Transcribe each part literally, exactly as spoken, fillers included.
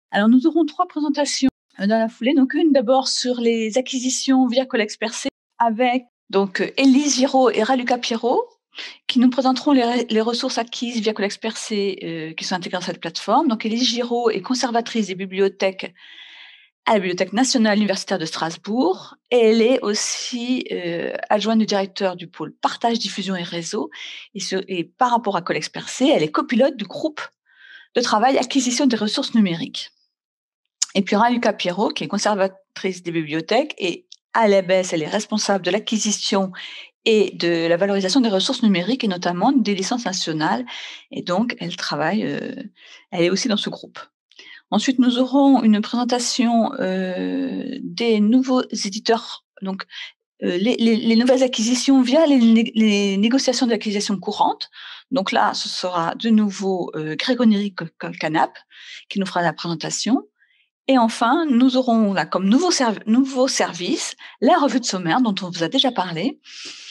Alors, nous aurons trois présentations dans la foulée. Donc, une d'abord sur les acquisitions via Colexpercé avec donc Élise Giraud et Raluca Pierrot, qui nous présenteront les, les ressources acquises via Colexpercé euh, qui sont intégrées dans cette plateforme. Donc, Élise Giraud est conservatrice des bibliothèques à la Bibliothèque nationale universitaire de Strasbourg, et elle est aussi euh, adjointe du directeur du pôle partage, diffusion et réseau. Et, ce, et par rapport à Colexpercé, elle est copilote du groupe de travail acquisition des ressources numériques. Et puis Raluca Pierrot, qui est conservatrice des bibliothèques, et à l'A B E S, elle est responsable de l'acquisition et de la valorisation des ressources numériques, et notamment des licences nationales. Et donc, elle travaille, euh, elle est aussi dans ce groupe. Ensuite, nous aurons une présentation euh, des nouveaux éditeurs, donc euh, les, les, les nouvelles acquisitions via les, les négociations d'acquisition courantes. Donc là, ce sera de nouveau euh, Grégory Colcanap qui nous fera la présentation. Et enfin, nous aurons là comme nouveau, serv- nouveau service la revue de sommaire dont on vous a déjà parlé.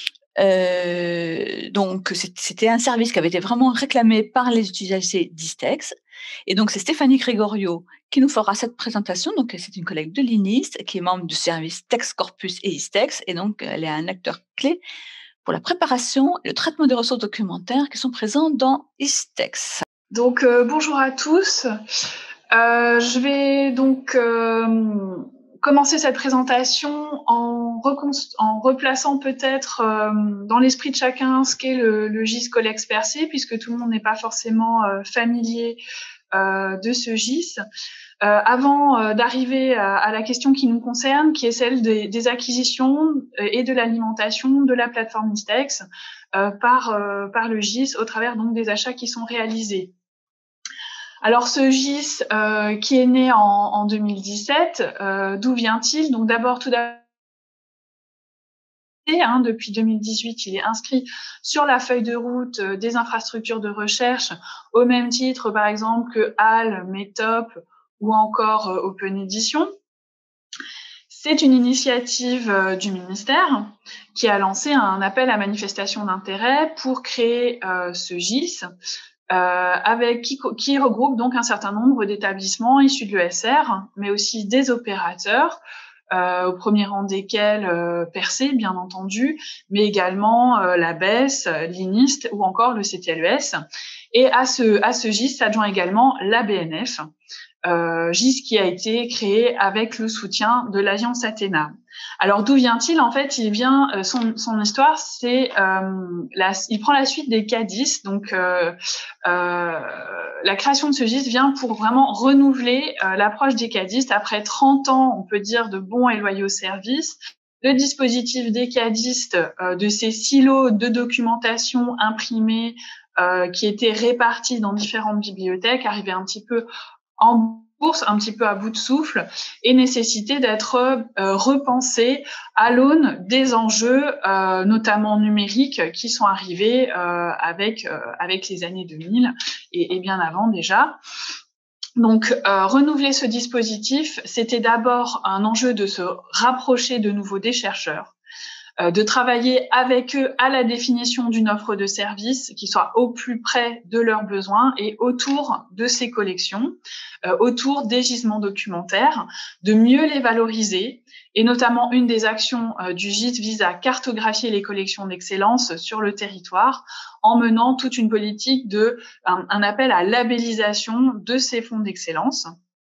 Euh, donc, c'était un service qui avait été vraiment réclamé par les utilisateurs d'Istex. Et donc, c'est Stéphanie Grégorio qui nous fera cette présentation. Donc, c'est une collègue de l'I N I S qui est membre du service TextCorpus et Istex. Et donc, elle est un acteur clé pour la préparation et le traitement des ressources documentaires qui sont présentes dans Istex. Donc, euh, bonjour à tous. Euh, je vais donc euh, commencer cette présentation en, en replaçant peut-être euh, dans l'esprit de chacun ce qu'est le, le G I S Colexpercé, puisque tout le monde n'est pas forcément euh, familier euh, de ce G I S. Euh, avant euh, d'arriver à, à la question qui nous concerne, qui est celle des, des acquisitions et de l'alimentation de la plateforme Istex euh, par, euh, par le G I S au travers donc des achats qui sont réalisés. Alors ce G I S euh, qui est né en, en deux mille dix-sept, euh, d'où vient-il? Donc d'abord, tout d'abord, hein, depuis deux mille dix-huit, il est inscrit sur la feuille de route euh, des infrastructures de recherche, au même titre par exemple que H A L, Metop ou encore euh, Open Edition. C'est une initiative euh, du ministère qui a lancé un appel à manifestation d'intérêt pour créer euh, ce G I S. Euh, avec qui, qui regroupe donc un certain nombre d'établissements issus de l'E S R, mais aussi des opérateurs, euh, au premier rang desquels euh, Percé, bien entendu, mais également euh, l'A B E S, l'I N I S T ou encore le C T L E S. Et à ce, à ce G I S s'adjoint également l'A B N F, euh, G I S qui a été créé avec le soutien de l'Alliance Athéna. Alors d'où vient-il? En fait, il vient euh, son, son histoire, c'est euh, la, il prend la suite des CADIS. Donc euh, euh, la création de ce G I S vient pour vraiment renouveler euh, l'approche des CADIS après trente ans, on peut dire, de bons et loyaux services. Le dispositif des CADistes, euh, de ces silos de documentation imprimés euh, qui étaient répartis dans différentes bibliothèques, arrivait un petit peu en bourse, un petit peu à bout de souffle, et nécessité d'être euh, repensé à l'aune des enjeux, euh, notamment numériques, qui sont arrivés euh, avec euh, avec les années deux mille et, et bien avant déjà. Donc, euh, renouveler ce dispositif, c'était d'abord un enjeu de se rapprocher de nouveau des chercheurs, de travailler avec eux à la définition d'une offre de service qui soit au plus près de leurs besoins et autour de ces collections, euh, autour des gisements documentaires, de mieux les valoriser. Et notamment, une des actions euh, du G I S vise à cartographier les collections d'excellence sur le territoire en menant toute une politique de un, un appel à labellisation de ces fonds d'excellence.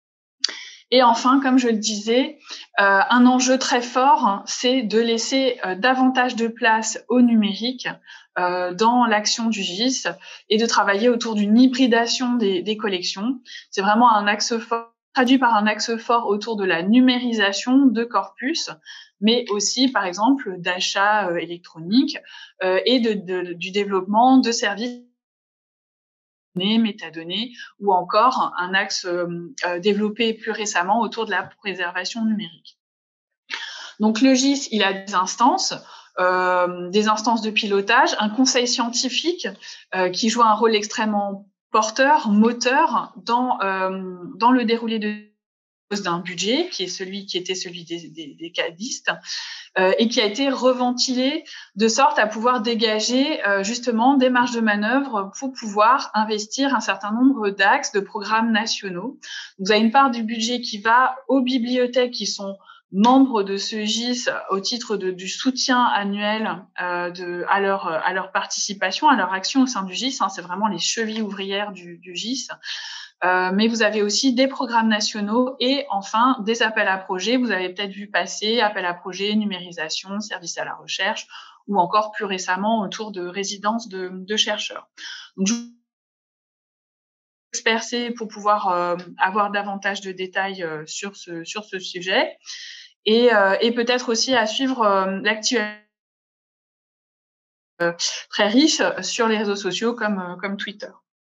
Et enfin, comme je le disais, euh, un enjeu très fort, c'est de laisser euh, davantage de place au numérique euh, dans l'action du G I S et de travailler autour d'une hybridation des, des collections. C'est vraiment un axe fort, traduit par un axe fort autour de la numérisation de corpus, mais aussi, par exemple, d'achats euh, électroniques euh, et de, de, du développement de services métadonnées, ou encore un axe euh, développé plus récemment autour de la préservation numérique. Donc le G I S, il a des instances, euh, des instances de pilotage, un conseil scientifique euh, qui joue un rôle extrêmement porteur, moteur dans, euh, dans le déroulé de d'un budget qui est celui qui était celui des, des, des cadistes euh, et qui a été reventilé de sorte à pouvoir dégager euh, justement des marges de manœuvre pour pouvoir investir un certain nombre d'axes de programmes nationaux. Vous avez une part du budget qui va aux bibliothèques qui sont membres de ce G I S au titre de, du soutien annuel euh, de, à, leur, à leur participation, à leur action au sein du G I S. Hein, c'est vraiment les chevilles ouvrières du, du G I S. Euh, mais vous avez aussi des programmes nationaux et enfin des appels à projets. Vous avez peut-être vu passer appels à projets, numérisation, service à la recherche ou encore plus récemment autour de résidences de, de chercheurs. Donc, je vais disperser pour pouvoir euh, avoir davantage de détails euh, sur, ce, sur ce sujet et, euh, et peut-être aussi à suivre euh, l'actualité euh, très riche sur les réseaux sociaux comme, euh, comme Twitter.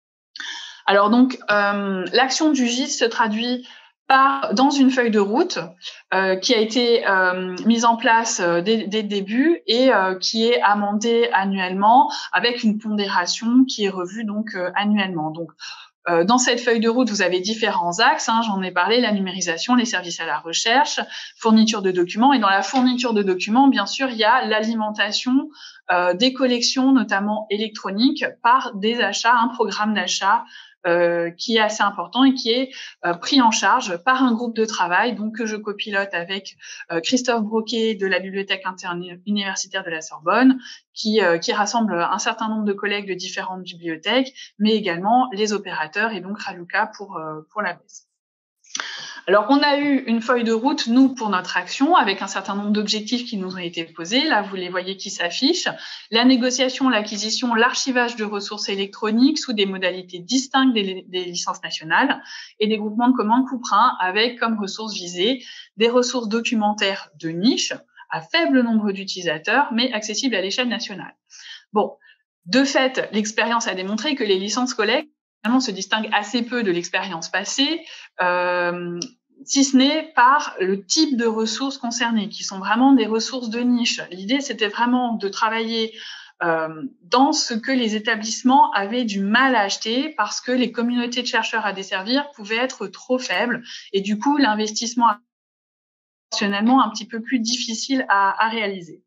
Alors donc, euh, l'action du G I S se traduit par, dans une feuille de route euh, qui a été euh, mise en place euh, dès, dès le début et euh, qui est amendée annuellement avec une pondération qui est revue donc euh, annuellement. Donc, euh, dans cette feuille de route, vous avez différents axes, hein, j'en ai parlé, la numérisation, les services à la recherche, fourniture de documents. Et dans la fourniture de documents, bien sûr, il y a l'alimentation euh, des collections, notamment électroniques, par des achats, un programme d'achat Euh, qui est assez important et qui est euh, pris en charge par un groupe de travail donc que je copilote avec euh, Christophe Broquet de la Bibliothèque interuniversitaire de la Sorbonne qui, euh, qui rassemble un certain nombre de collègues de différentes bibliothèques mais également les opérateurs et donc Raluca pour, euh, pour la B E S. Alors, on a eu une feuille de route, nous, pour notre action, avec un certain nombre d'objectifs qui nous ont été posés. Là, vous les voyez qui s'affichent. La négociation, l'acquisition, l'archivage de ressources électroniques sous des modalités distinctes des, des licences nationales et des groupements de commandes couperins avec comme ressources visées des ressources documentaires de niche à faible nombre d'utilisateurs, mais accessibles à l'échelle nationale. Bon, de fait, l'expérience a démontré que les licences collecte finalement se distingue assez peu de l'expérience passée, euh, si ce n'est par le type de ressources concernées, qui sont vraiment des ressources de niche. L'idée, c'était vraiment de travailler euh, dans ce que les établissements avaient du mal à acheter parce que les communautés de chercheurs à desservir pouvaient être trop faibles et du coup, l'investissement proportionnellement un petit peu plus difficile à, à réaliser.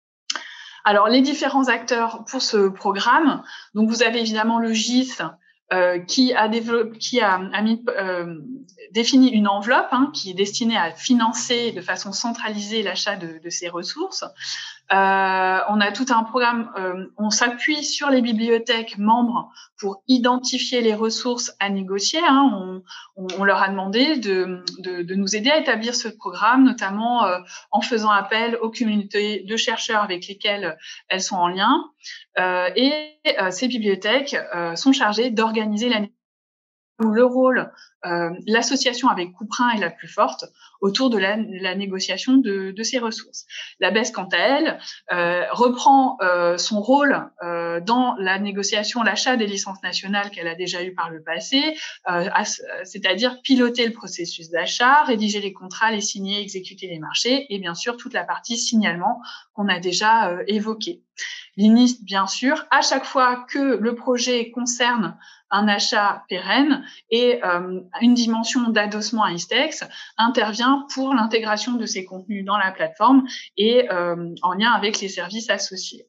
Alors, les différents acteurs pour ce programme, donc vous avez évidemment le G I S, Euh, qui a, développé, qui a, a mis, euh, défini une enveloppe hein, qui est destinée à financer de façon centralisée l'achat de, de ces ressources. Euh, on a tout un programme, euh, on s'appuie sur les bibliothèques membres pour identifier les ressources à négocier. Hein. On, on, on leur a demandé de, de, de nous aider à établir ce programme, notamment euh, en faisant appel aux communautés de chercheurs avec lesquelles elles sont en lien. Euh, et euh, ces bibliothèques euh, sont chargées d'organiser la où le rôle, euh, l'association avec Couperin est la plus forte autour de la, la négociation de, de ces ressources. La B E S, quant à elle, euh, reprend euh, son rôle euh, dans la négociation, l'achat des licences nationales qu'elle a déjà eu par le passé, euh, c'est-à-dire piloter le processus d'achat, rédiger les contrats, les signer, exécuter les marchés, et bien sûr toute la partie signalement qu'on a déjà euh, évoquée. L'I N I S, bien sûr, à chaque fois que le projet concerne un achat pérenne et euh, une dimension d'adossement à ISTEX, intervient pour l'intégration de ces contenus dans la plateforme et euh, en lien avec les services associés.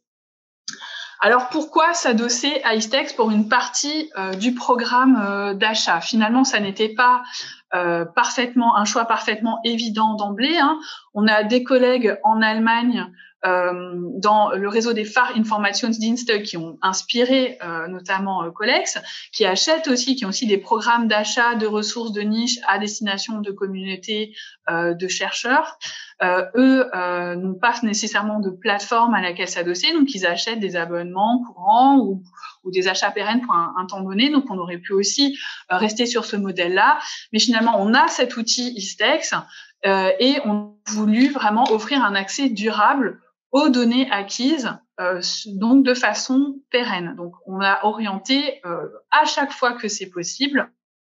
Alors, pourquoi s'adosser à ISTEX pour une partie euh, du programme euh, d'achat? Finalement, ça n'était pas euh, parfaitement un choix parfaitement évident d'emblée. Hein. On a des collègues en Allemagne euh, dans le réseau des Fachinformationsdienste qui ont inspiré euh, notamment euh, Collex, qui achètent aussi, qui ont aussi des programmes d'achat de ressources de niche à destination de communautés euh, de chercheurs. Euh, eux euh, n'ont pas nécessairement de plateforme à laquelle s'adosser, donc ils achètent des abonnements courants ou, ou des achats pérennes pour un, un temps donné. Donc on aurait pu aussi euh, rester sur ce modèle-là, mais finalement on a cet outil ISTEX euh, et on a voulu vraiment offrir un accès durable aux données acquises, euh, donc de façon pérenne. Donc on a orienté euh, à chaque fois que c'est possible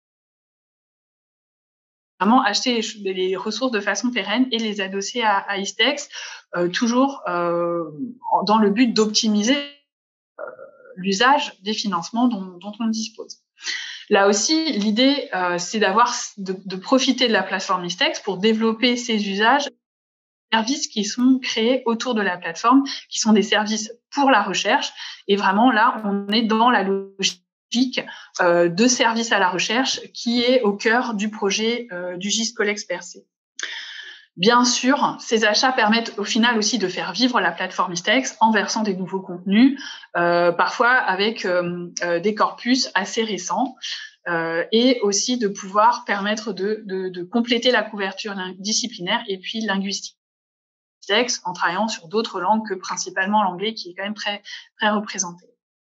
vraiment acheter les, les ressources de façon pérenne et les adosser à, à ISTEX, euh, toujours euh, dans le but d'optimiser euh, l'usage des financements dont, dont on dispose. Là aussi, l'idée, euh, c'est d'avoir de, de profiter de la plateforme ISTEX pour développer ces usages, services qui sont créés autour de la plateforme, qui sont des services pour la recherche. Et vraiment, là, on est dans la logique euh, de service à la recherche qui est au cœur du projet euh, du G I S Colexperce. Bien sûr, ces achats permettent au final aussi de faire vivre la plateforme ISTEX en versant des nouveaux contenus, euh, parfois avec euh, euh, des corpus assez récents, euh, et aussi de pouvoir permettre de, de, de compléter la couverture disciplinaire et puis linguistique ISTEX en travaillant sur d'autres langues que principalement l'anglais qui est quand même très, très représenté.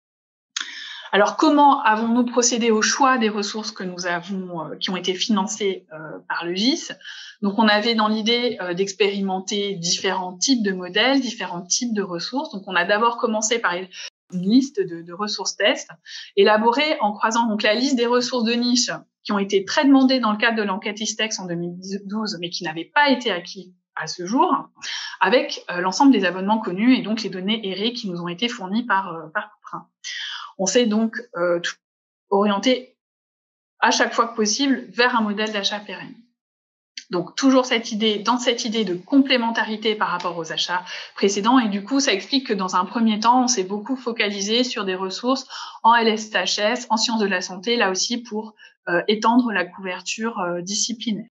Alors, comment avons-nous procédé au choix des ressources que nous avons, euh, qui ont été financées euh, par le G I S? Donc, on avait dans l'idée euh, d'expérimenter différents types de modèles, différents types de ressources. Donc, on a d'abord commencé par une liste de, de ressources tests, élaborée en croisant donc la liste des ressources de niche qui ont été très demandées dans le cadre de l'enquête ISTEX en deux mille douze, mais qui n'avaient pas été acquis à ce jour, avec euh, l'ensemble des abonnements connus et donc les données E R E qui nous ont été fournies par, euh, par Couperin. On s'est donc euh, orienté à chaque fois que possible vers un modèle d'achat pérenne. Donc toujours cette idée, dans cette idée de complémentarité par rapport aux achats précédents, et du coup ça explique que dans un premier temps, on s'est beaucoup focalisé sur des ressources en L S H S, en sciences de la santé, là aussi pour euh, étendre la couverture euh, disciplinaire.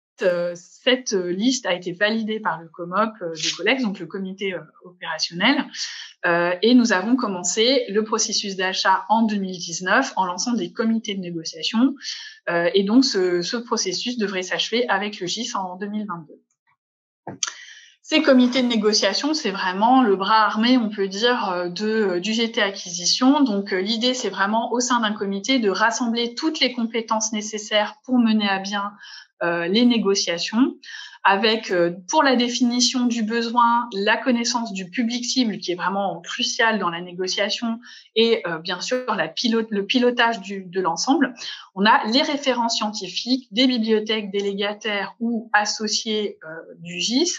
Cette liste a été validée par le COMOP de Colex, donc le comité opérationnel, euh, et nous avons commencé le processus d'achat en deux mille dix-neuf en lançant des comités de négociation, euh, et donc ce, ce processus devrait s'achever avec le G I S en deux mille vingt-deux. Ces comités de négociation, c'est vraiment le bras armé, on peut dire, de, du G T Acquisition. Donc l'idée, c'est vraiment au sein d'un comité de rassembler toutes les compétences nécessaires pour mener à bien Euh, les négociations, avec euh, pour la définition du besoin, la connaissance du public cible qui est vraiment crucial dans la négociation et euh, bien sûr la pilote, le pilotage du, de l'ensemble. On a les références scientifiques des bibliothèques délégataires ou associées euh, du G I S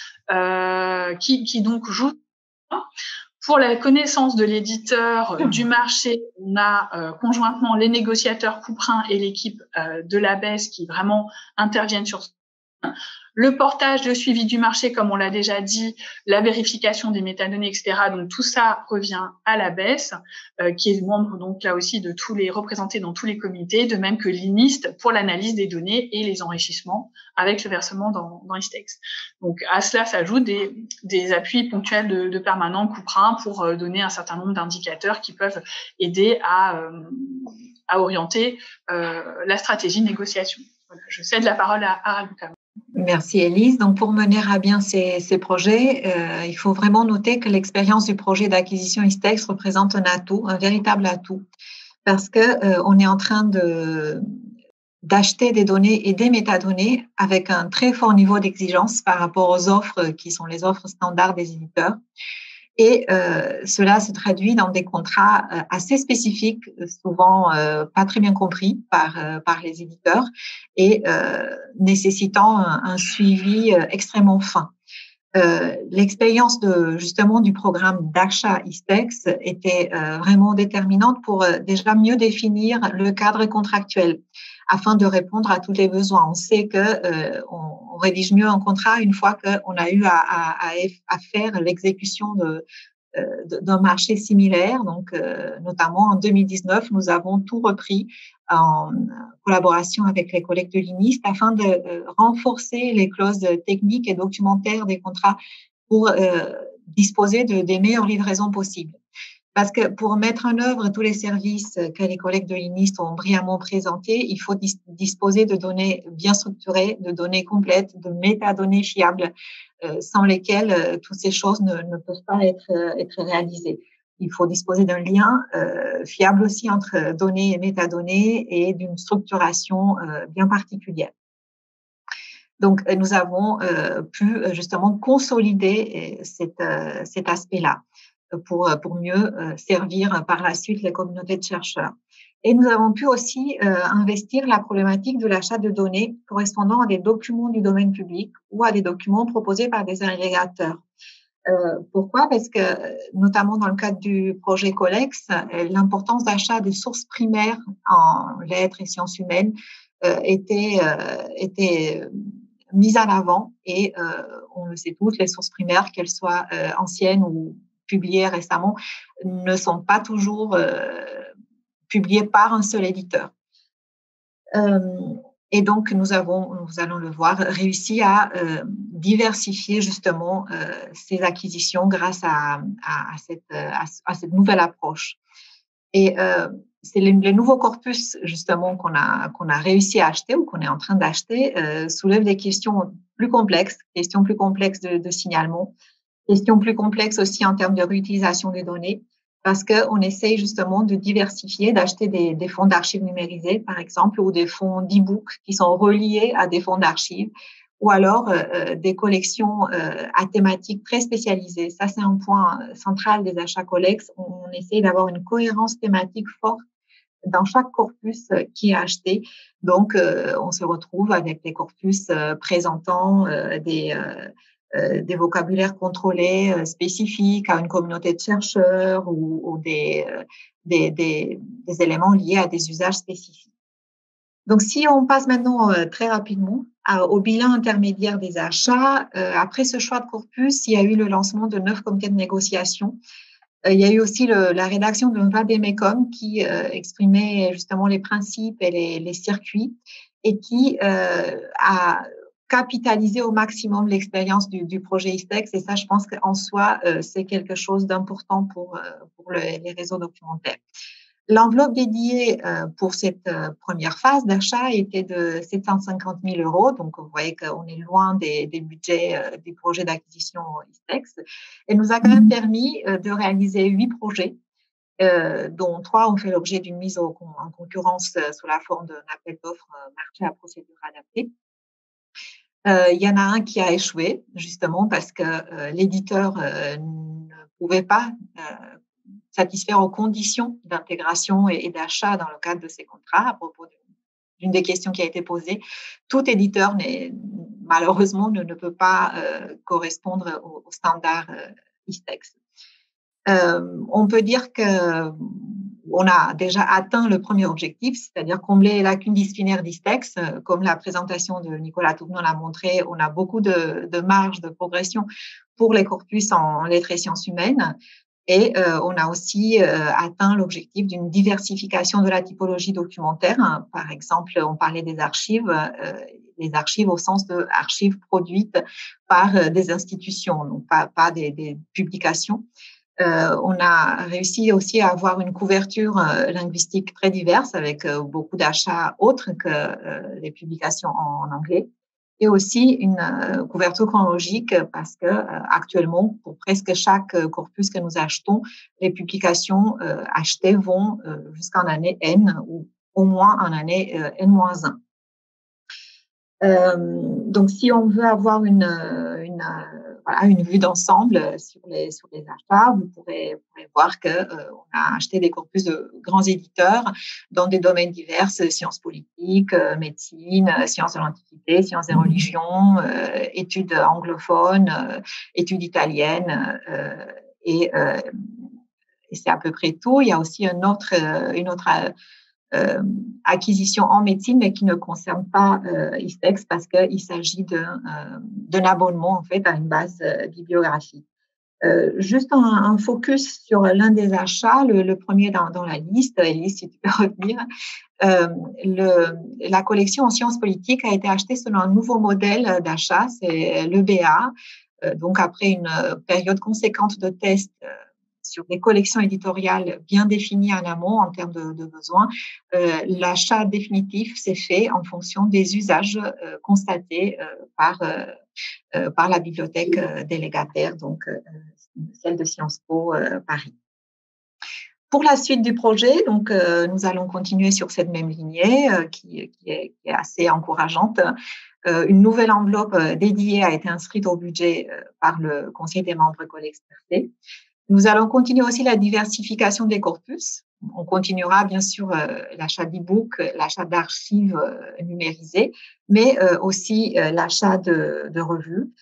euh, qui, qui donc jouent. Pour la connaissance de l'éditeur, euh, du marché, on a euh, conjointement les négociateurs Couperin et l'équipe euh, de l'A B E S qui vraiment interviennent sur le portage, le suivi du marché, comme on l'a déjà dit, la vérification des métadonnées, et cetera. Donc tout ça revient à l'A B E S, euh, qui est membre donc là aussi de tous les représentés dans tous les comités, de même que l'I N I S T pour l'analyse des données et les enrichissements avec le versement dans, dans ISTEX. Donc à cela s'ajoutent des, des appuis ponctuels de, de permanents Couperin pour euh, donner un certain nombre d'indicateurs qui peuvent aider à, euh, à orienter euh, la stratégie de négociation. Voilà, je cède la parole à, à Raluca. Merci Élise. Donc pour mener à bien ces, ces projets, euh, il faut vraiment noter que l'expérience du projet d'acquisition ISTEX représente un atout, un véritable atout, parce que euh, on est en train de d'acheter des données et des métadonnées avec un très fort niveau d'exigence par rapport aux offres qui sont les offres standards des éditeurs. Et euh, cela se traduit dans des contrats euh, assez spécifiques, souvent euh, pas très bien compris par euh, par les éditeurs et euh, nécessitant un, un suivi euh, extrêmement fin. Euh, l'expérience de justement du programme d'achat ISTEX était euh, vraiment déterminante pour euh, déjà mieux définir le cadre contractuel afin de répondre à tous les besoins. On sait que euh, on, on rédige mieux un contrat une fois qu'on a eu à, à, à faire l'exécution de d'un marché similaire. Donc, euh, notamment en deux mille dix-neuf, nous avons tout repris en collaboration avec les collègues de l'I N I S T afin de euh, renforcer les clauses techniques et documentaires des contrats pour euh, disposer de, des meilleures livraisons possibles. Parce que pour mettre en œuvre tous les services que les collègues de l'I N I S T ont brillamment présentés, il faut dis- disposer de données bien structurées, de données complètes, de métadonnées fiables, euh, sans lesquelles euh, toutes ces choses ne, ne peuvent pas être, euh, être réalisées. Il faut disposer d'un lien euh, fiable aussi entre données et métadonnées et d'une structuration euh, bien particulière. Donc, nous avons euh, pu justement consolider cet, euh, cet aspect-là pour, pour mieux euh, servir par la suite les communautés de chercheurs. Et nous avons pu aussi euh, investir la problématique de l'achat de données correspondant à des documents du domaine public ou à des documents proposés par des agrégateurs. Euh, pourquoi? Parce que, notamment dans le cadre du projet Colex, l'importance d'achat de sources primaires en lettres et sciences humaines euh, était, euh, était mise en avant. Et euh, on le sait tous, les sources primaires, qu'elles soient euh, anciennes ou publiées récemment, ne sont pas toujours euh, publiées par un seul éditeur. Euh, Et donc, nous avons, nous allons le voir, réussi à euh, diversifier justement euh, ces acquisitions grâce à, à, à, cette, à, à cette nouvelle approche. Et euh, c'est les, les nouveaux corpus justement qu'on a, qu'on a réussi à acheter ou qu'on est en train d'acheter euh, soulèvent des questions plus complexes, questions plus complexes de, de signalement, questions plus complexes aussi en termes de réutilisation des données, parce qu'on essaye justement de diversifier, d'acheter des, des fonds d'archives numérisés, par exemple, ou des fonds d'e-book qui sont reliés à des fonds d'archives, ou alors euh, des collections euh, à thématiques très spécialisées. Ça, c'est un point central des achats Colex. On essaye d'avoir une cohérence thématique forte dans chaque corpus qui est acheté. Donc, euh, on se retrouve avec des corpus euh, présentant euh, des... Euh, Euh, des vocabulaires contrôlés euh, spécifiques à une communauté de chercheurs ou, ou des, euh, des, des, des éléments liés à des usages spécifiques. Donc, si on passe maintenant euh, très rapidement à, au bilan intermédiaire des achats, euh, après ce choix de corpus, il y a eu le lancement de neuf comités de négociation. Euh, il y a eu aussi le, la rédaction d'un vademecum qui euh, exprimait justement les principes et les, les circuits et qui euh, a capitaliser au maximum l'expérience du, du projet ISTEX. Et ça, je pense qu'en soi, euh, c'est quelque chose d'important pour, euh, pour le, les réseaux documentaires. L'enveloppe dédiée euh, pour cette euh, première phase d'achat était de sept cent cinquante mille euros. Donc, vous voyez qu'on est loin des, des budgets euh, des projets d'acquisition ISTEX. Et nous a quand même permis euh, de réaliser huit projets, euh, dont trois ont fait l'objet d'une mise au, en concurrence euh, sous la forme d'un appel d'offres euh, marché à procédure adaptée. Euh, il y en a un qui a échoué, justement, parce que euh, l'éditeur euh, ne pouvait pas euh, satisfaire aux conditions d'intégration et, et d'achat dans le cadre de ces contrats. À propos d'une des questions qui a été posée, tout éditeur, malheureusement, ne, ne peut pas euh, correspondre aux, aux standards euh, ISTEX. Euh, on peut dire que on a déjà atteint le premier objectif, c'est-à-dire combler les lacunes disciplinaires d'ISTEX. Comme la présentation de Nicolas Tougnon l'a montré, on a beaucoup de, de marge de progression pour les corpus en lettres et sciences humaines. Et euh, on a aussi euh, atteint l'objectif d'une diversification de la typologie documentaire. Par exemple, on parlait des archives, euh, les archives au sens de archives produites par euh, des institutions, donc pas, pas des, des publications. Euh, on a réussi aussi à avoir une couverture euh, linguistique très diverse avec euh, beaucoup d'achats autres que euh, les publications en, en anglais, et aussi une euh, couverture chronologique parce que euh, actuellement, pour presque chaque euh, corpus que nous achetons, les publications euh, achetées vont euh, jusqu'en année N ou au moins en année euh, N moins un. Euh, donc, si on veut avoir une, une, voilà, une vue d'ensemble sur les, sur les achats, vous pourrez, vous pourrez voir qu'on euh, a acheté des corpus de grands éditeurs dans des domaines divers, sciences politiques, euh, médecine, sciences de l'Antiquité, sciences des religions, euh, études anglophones, euh, études italiennes, euh, et, euh, et c'est à peu près tout. Il y a aussi un autre, une autre Euh, acquisition en médecine, mais qui ne concerne pas euh, ISTEX parce qu'il s'agit d'un euh, abonnement en fait à une base euh, bibliographique. Euh, juste un, un focus sur l'un des achats, le, le premier dans, dans la liste, Elise, si tu peux revenir. Euh, le, la collection en sciences politiques a été achetée selon un nouveau modèle d'achat, c'est l'E B A. Euh, donc après une période conséquente de tests euh, sur des collections éditoriales bien définies en amont en termes de, de besoins, euh, l'achat définitif s'est fait en fonction des usages euh, constatés euh, par, euh, euh, par la bibliothèque euh, délégataire, donc euh, celle de Sciences Po euh, Paris. Pour la suite du projet, donc, euh, nous allons continuer sur cette même lignée euh, qui, qui, est, qui est assez encourageante. Euh, une nouvelle enveloppe euh, dédiée a été inscrite au budget euh, par le Conseil des membres Colex R C. Nous allons continuer aussi la diversification des corpus. On continuera bien sûr euh, l'achat d'e-book, l'achat d'archives euh, numérisées, mais euh, aussi euh, l'achat de, de revues.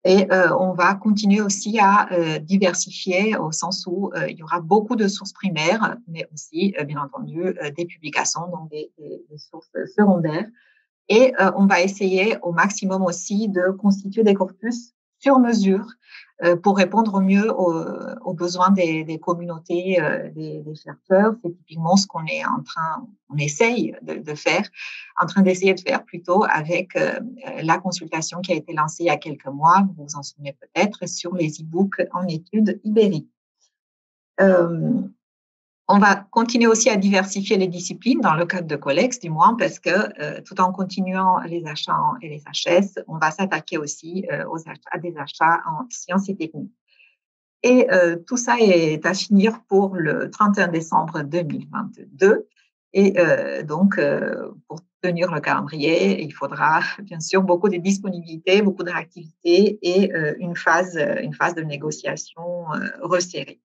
Et euh, on va continuer aussi à euh, diversifier au sens où euh, il y aura beaucoup de sources primaires, mais aussi, euh, bien entendu, euh, des publications, donc des, des, des sources secondaires. Et euh, on va essayer au maximum aussi de constituer des corpus sur mesure euh, pour répondre au mieux aux, aux besoins des, des communautés, euh, des, des chercheurs. C'est typiquement ce qu'on est en train, on essaye de, de faire, en train d'essayer de faire plutôt avec euh, la consultation qui a été lancée il y a quelques mois, vous vous en souvenez peut-être, sur les e-books en études ibériques. Euh, On va continuer aussi à diversifier les disciplines dans le cadre de Colex, du moins, parce que euh, tout en continuant les achats en, et les H S, on va s'attaquer aussi euh, aux achats, à des achats en sciences et techniques. Et euh, tout ça est à finir pour le trente et un décembre deux mille vingt-deux. Et euh, donc, euh, pour tenir le calendrier, il faudra bien sûr beaucoup de disponibilité, beaucoup de réactivité et euh, une phase, une phase de négociation euh, resserrée.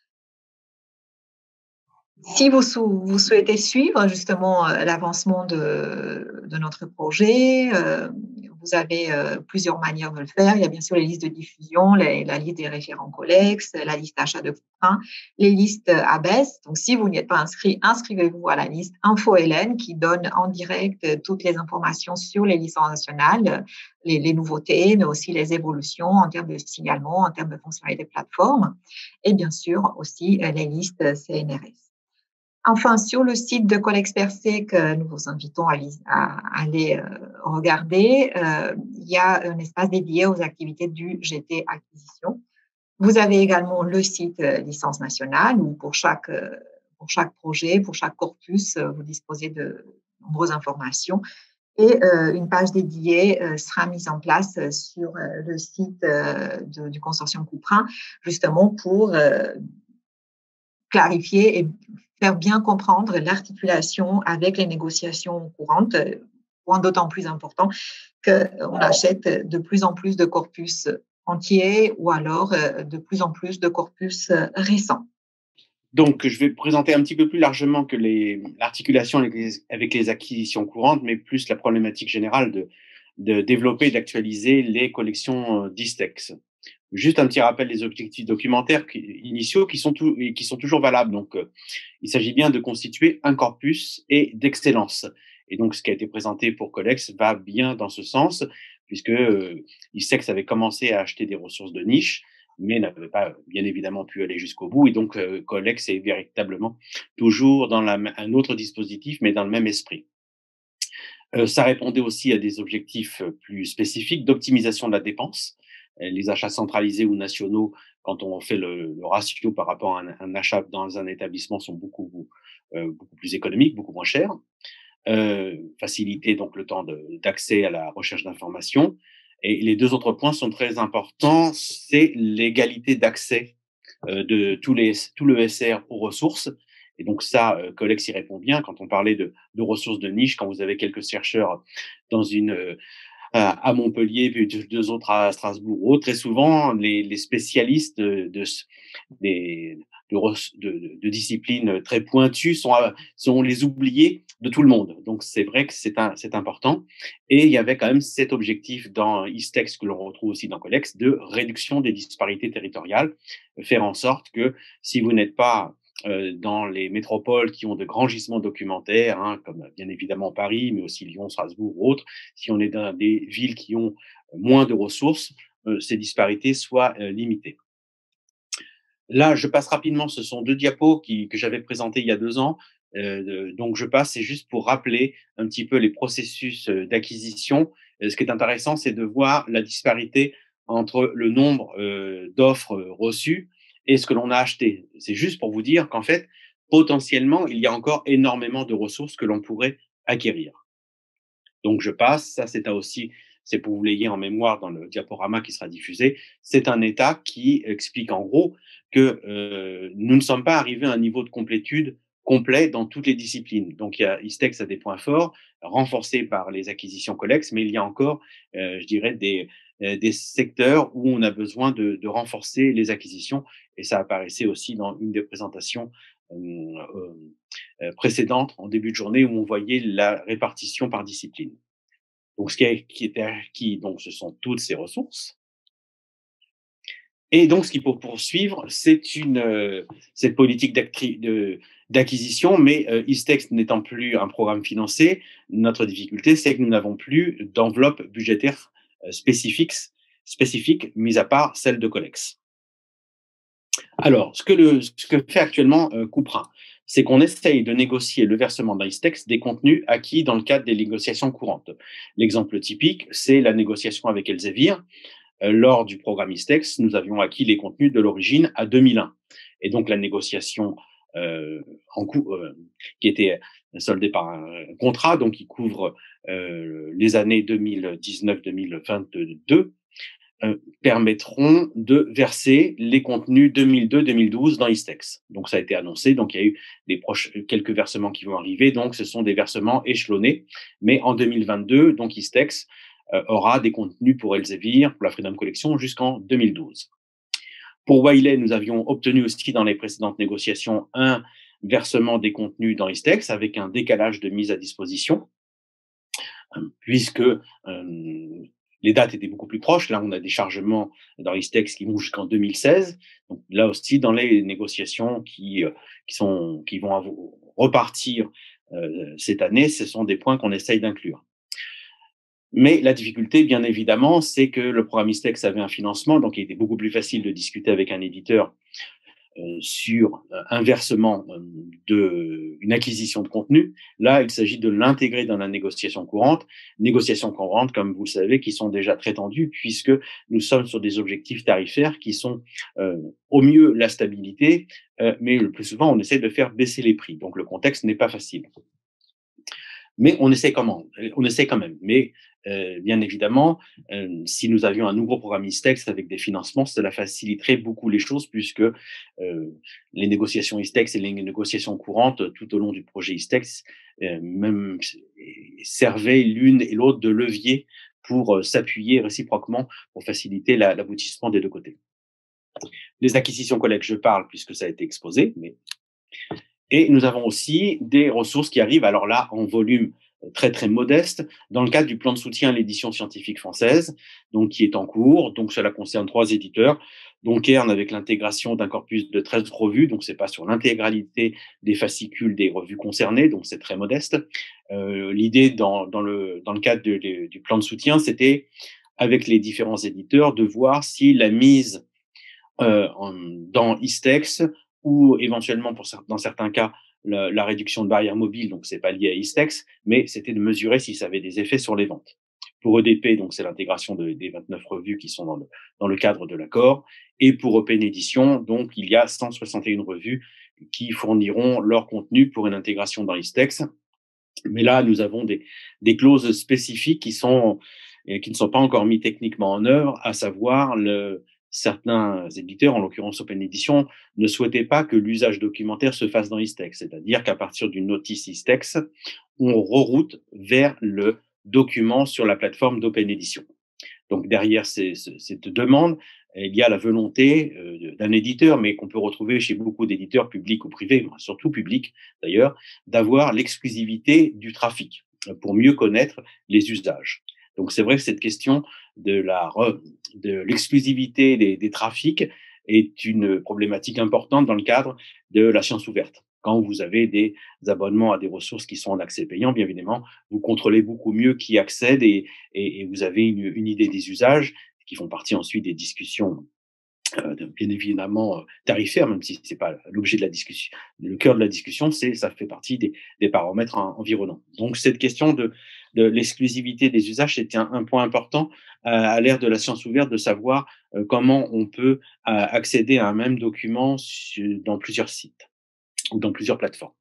Si vous, vous souhaitez suivre justement l'avancement de, de notre projet, euh, vous avez euh, plusieurs manières de le faire. Il y a bien sûr les listes de diffusion, les, la liste des référents Colex, la liste achat de contrats, les listes A B E S. Donc, si vous n'y êtes pas inscrit, inscrivez-vous à la liste InfoHélène qui donne en direct toutes les informations sur les licences nationales, les, les nouveautés, mais aussi les évolutions en termes de signalement, en termes de fonctionnalités de plateforme, et bien sûr aussi les listes C N R S. Enfin, sur le site de Colex Percé que nous vous invitons à, à aller euh, regarder, euh, il y a un espace dédié aux activités du G T Acquisition. Vous avez également le site euh, Licence Nationale où pour chaque, euh, pour chaque projet, pour chaque corpus, euh, vous disposez de nombreuses informations. Et euh, une page dédiée euh, sera mise en place euh, sur euh, le site euh, de, du consortium Couperin, justement pour euh, clarifier et faire bien comprendre l'articulation avec les négociations courantes, point d'autant plus important qu'on achète de plus en plus de corpus entiers ou alors de plus en plus de corpus récents. Donc, je vais présenter un petit peu plus largement que l'articulation avec les, avec les acquisitions courantes, mais plus la problématique générale de, de développer et d'actualiser les collections d'ISTEX. Juste un petit rappel des objectifs documentaires qui, initiaux qui sont, tout, qui sont toujours valables. Donc, euh, il s'agit bien de constituer un corpus et d'excellence. Et donc, ce qui a été présenté pour Colex va bien dans ce sens, puisque euh, ISTEX avait commencé à acheter des ressources de niche, mais n'avait pas bien évidemment pu aller jusqu'au bout. Et donc, euh, Colex est véritablement toujours dans la, un autre dispositif, mais dans le même esprit. Euh, ça répondait aussi à des objectifs plus spécifiques d'optimisation de la dépense. Les achats centralisés ou nationaux, quand on fait le, le ratio par rapport à un, un achat dans un établissement, sont beaucoup, euh, beaucoup plus économiques, beaucoup moins chers. Euh, faciliter donc le temps d'accès à la recherche d'informations. Et les deux autres points sont très importants, c'est l'égalité d'accès euh, de tous les, tout le S R aux ressources. Et donc ça, euh, Colex y répond bien quand on parlait de, de ressources de niche, quand vous avez quelques chercheurs dans une euh, à Montpellier, puis deux autres à Strasbourg. Très souvent, les, les spécialistes de, de, de, de, de disciplines très pointues sont, sont les oubliés de tout le monde. Donc, c'est vrai que c'est important. Et il y avait quand même cet objectif dans ISTEX, que l'on retrouve aussi dans Colex, de réduction des disparités territoriales, faire en sorte que si vous n'êtes pas Euh, dans les métropoles qui ont de grands gisements documentaires, hein, comme bien évidemment Paris, mais aussi Lyon, Strasbourg ou autres, si on est dans des villes qui ont moins de ressources, euh, ces disparités soient euh, limitées. Là, je passe rapidement, ce sont deux diapos qui, que j'avais présentés il y a deux ans. Euh, donc, je passe, c'est juste pour rappeler un petit peu les processus d'acquisition. Euh, ce qui est intéressant, c'est de voir la disparité entre le nombre euh, d'offres reçues et ce que l'on a acheté. C'est juste pour vous dire qu'en fait, potentiellement, il y a encore énormément de ressources que l'on pourrait acquérir. Donc, je passe. Ça, c'est aussi, c'est pour vous l'ayez en mémoire dans le diaporama qui sera diffusé. C'est un état qui explique en gros que euh, nous ne sommes pas arrivés à un niveau de complétude complet dans toutes les disciplines. Donc, il y a ISTEX a des points forts, renforcés par les acquisitions Colex, mais il y a encore, euh, je dirais, des, euh, des secteurs où on a besoin de, de renforcer les acquisitions. Et ça apparaissait aussi dans une des présentations euh, euh, précédentes en début de journée où on voyait la répartition par discipline. Donc, ce qui, est, qui était acquis, donc, ce sont toutes ces ressources. Et donc, ce qu'il faut poursuivre, c'est une euh, cette politique d'acquisition, mais euh, Istex n'étant plus un programme financé, notre difficulté, c'est que nous n'avons plus d'enveloppe budgétaire euh, spécifique, spécifique, mis à part celle de Colex. Alors, ce que, le, ce que fait actuellement euh, Cupra, c'est qu'on essaye de négocier le versement d'un Istex des contenus acquis dans le cadre des négociations courantes. L'exemple typique, c'est la négociation avec Elsevier. Euh, lors du programme Istex, nous avions acquis les contenus de l'origine à deux mille un. Et donc, la négociation euh, en cours, euh, qui était soldée par un contrat, donc qui couvre euh, les années deux mille dix-neuf deux mille vingt-deux, euh, permettront de verser les contenus deux mille deux deux mille douze dans Istex. Donc, ça a été annoncé. Donc, il y a eu des proches, quelques versements qui vont arriver. Donc, ce sont des versements échelonnés. Mais en deux mille vingt-deux, donc Istex euh, aura des contenus pour Elsevier, pour la Freedom Collection, jusqu'en deux mille douze. Pour Wiley, nous avions obtenu aussi dans les précédentes négociations un versement des contenus dans Istex avec un décalage de mise à disposition, puisque euh, les dates étaient beaucoup plus proches. Là, on a des chargements dans Istex qui vont jusqu'en deux mille seize. Donc là aussi, dans les négociations qui euh, qui sont qui vont repartir euh, cette année, ce sont des points qu'on essaye d'inclure. Mais la difficulté, bien évidemment, c'est que le programme Istex avait un financement, donc il était beaucoup plus facile de discuter avec un éditeur euh, sur un versement euh, de une acquisition de contenu. Là, il s'agit de l'intégrer dans la négociation courante, négociations courantes, comme vous le savez, qui sont déjà très tendues, puisque nous sommes sur des objectifs tarifaires qui sont euh, au mieux la stabilité, euh, mais le plus souvent, on essaie de faire baisser les prix. Donc, le contexte n'est pas facile. Mais on essaie comment On essaie quand même. Mais euh, bien évidemment, euh, si nous avions un nouveau programme Istex avec des financements, cela faciliterait beaucoup les choses puisque euh, les négociations Istex et les négociations courantes tout au long du projet Istex euh, même servaient l'une et l'autre de levier pour euh, s'appuyer réciproquement pour faciliter la, l'aboutissement des deux côtés. Les acquisitions collègues, je parle puisque ça a été exposé, mais et nous avons aussi des ressources qui arrivent, alors là, en volume très, très modeste, dans le cadre du plan de soutien à l'édition scientifique française, donc qui est en cours. Donc, cela concerne trois éditeurs. Donc, Kern avec l'intégration d'un corpus de treize revues, donc c'est pas sur l'intégralité des fascicules des revues concernées, donc c'est très modeste. Euh, l'idée dans, dans, le, dans le cadre de, de, du plan de soutien, c'était, avec les différents éditeurs, de voir si la mise euh, en, dans Istex ou éventuellement, pour, dans certains cas, la, la réduction de barrières mobiles, donc c'est pas lié à Istex, mais c'était de mesurer si ça avait des effets sur les ventes. Pour E D P, donc c'est l'intégration de, des vingt-neuf revues qui sont dans le, dans le cadre de l'accord, et pour Open Edition, donc il y a cent soixante et une revues qui fourniront leur contenu pour une intégration dans Istex. Mais là, nous avons des, des clauses spécifiques qui sont qui ne sont pas encore mis techniquement en œuvre, à savoir le certains éditeurs, en l'occurrence Open Edition, ne souhaitaient pas que l'usage documentaire se fasse dans Istex, c'est-à-dire qu'à partir d'une notice Istex, on reroute vers le document sur la plateforme d'Open Edition. Donc derrière ces, cette demande, il y a la volonté euh, d'un éditeur, mais qu'on peut retrouver chez beaucoup d'éditeurs publics ou privés, surtout publics d'ailleurs, d'avoir l'exclusivité du trafic pour mieux connaître les usages. Donc c'est vrai que cette question de la de l'exclusivité des, des trafics est une problématique importante dans le cadre de la science ouverte. Quand vous avez des abonnements à des ressources qui sont en accès payant, bien évidemment, vous contrôlez beaucoup mieux qui accède et, et, et vous avez une, une idée des usages qui font partie ensuite des discussions euh, bien évidemment euh, tarifaires, même si c'est pas l'objet de la discussion. Le cœur de la discussion, c'est ça fait partie des, des paramètres en, environnants. Donc cette question de, de l'exclusivité des usages, c'est un, un point important à, à l'ère de la science ouverte de savoir euh, comment on peut euh, accéder à un même document sur, dans plusieurs sites ou dans plusieurs plateformes.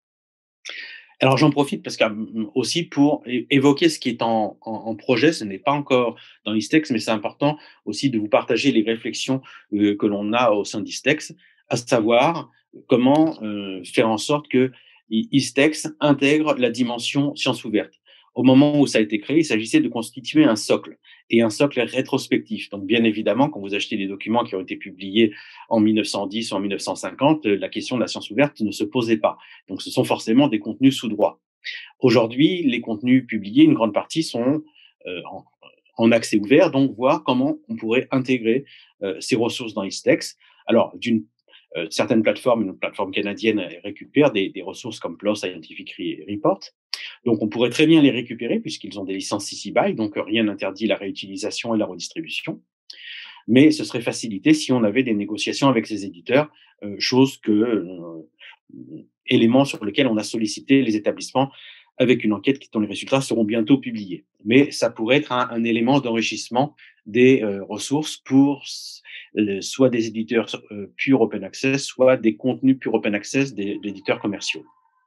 Alors j'en profite parce que aussi pour évoquer ce qui est en, en, en projet, ce n'est pas encore dans Istex, mais c'est important aussi de vous partager les réflexions euh, que l'on a au sein d'Istex, à savoir comment euh, faire en sorte que Istex intègre la dimension science ouverte. Au moment où ça a été créé, il s'agissait de constituer un socle, et un socle rétrospectif. Donc, bien évidemment, quand vous achetez des documents qui ont été publiés en mille neuf cent dix ou en mille neuf cent cinquante, la question de la science ouverte ne se posait pas. Donc, ce sont forcément des contenus sous droit. Aujourd'hui, les contenus publiés, une grande partie sont euh, en, en accès ouvert, donc voir comment on pourrait intégrer euh, ces ressources dans Istex. Alors, d'une euh, certaines plateformes, une plateforme canadienne récupère des, des ressources comme PLOS Scientific Report. Donc, on pourrait très bien les récupérer puisqu'ils ont des licences C C B Y, donc rien n'interdit la réutilisation et la redistribution. Mais ce serait facilité si on avait des négociations avec ces éditeurs, euh, chose que euh, élément sur lequel on a sollicité les établissements avec une enquête dont les résultats seront bientôt publiés. Mais ça pourrait être un, un élément d'enrichissement des euh, ressources pour euh, soit des éditeurs euh, pure open access, soit des contenus pure open access d'éditeurs commerciaux.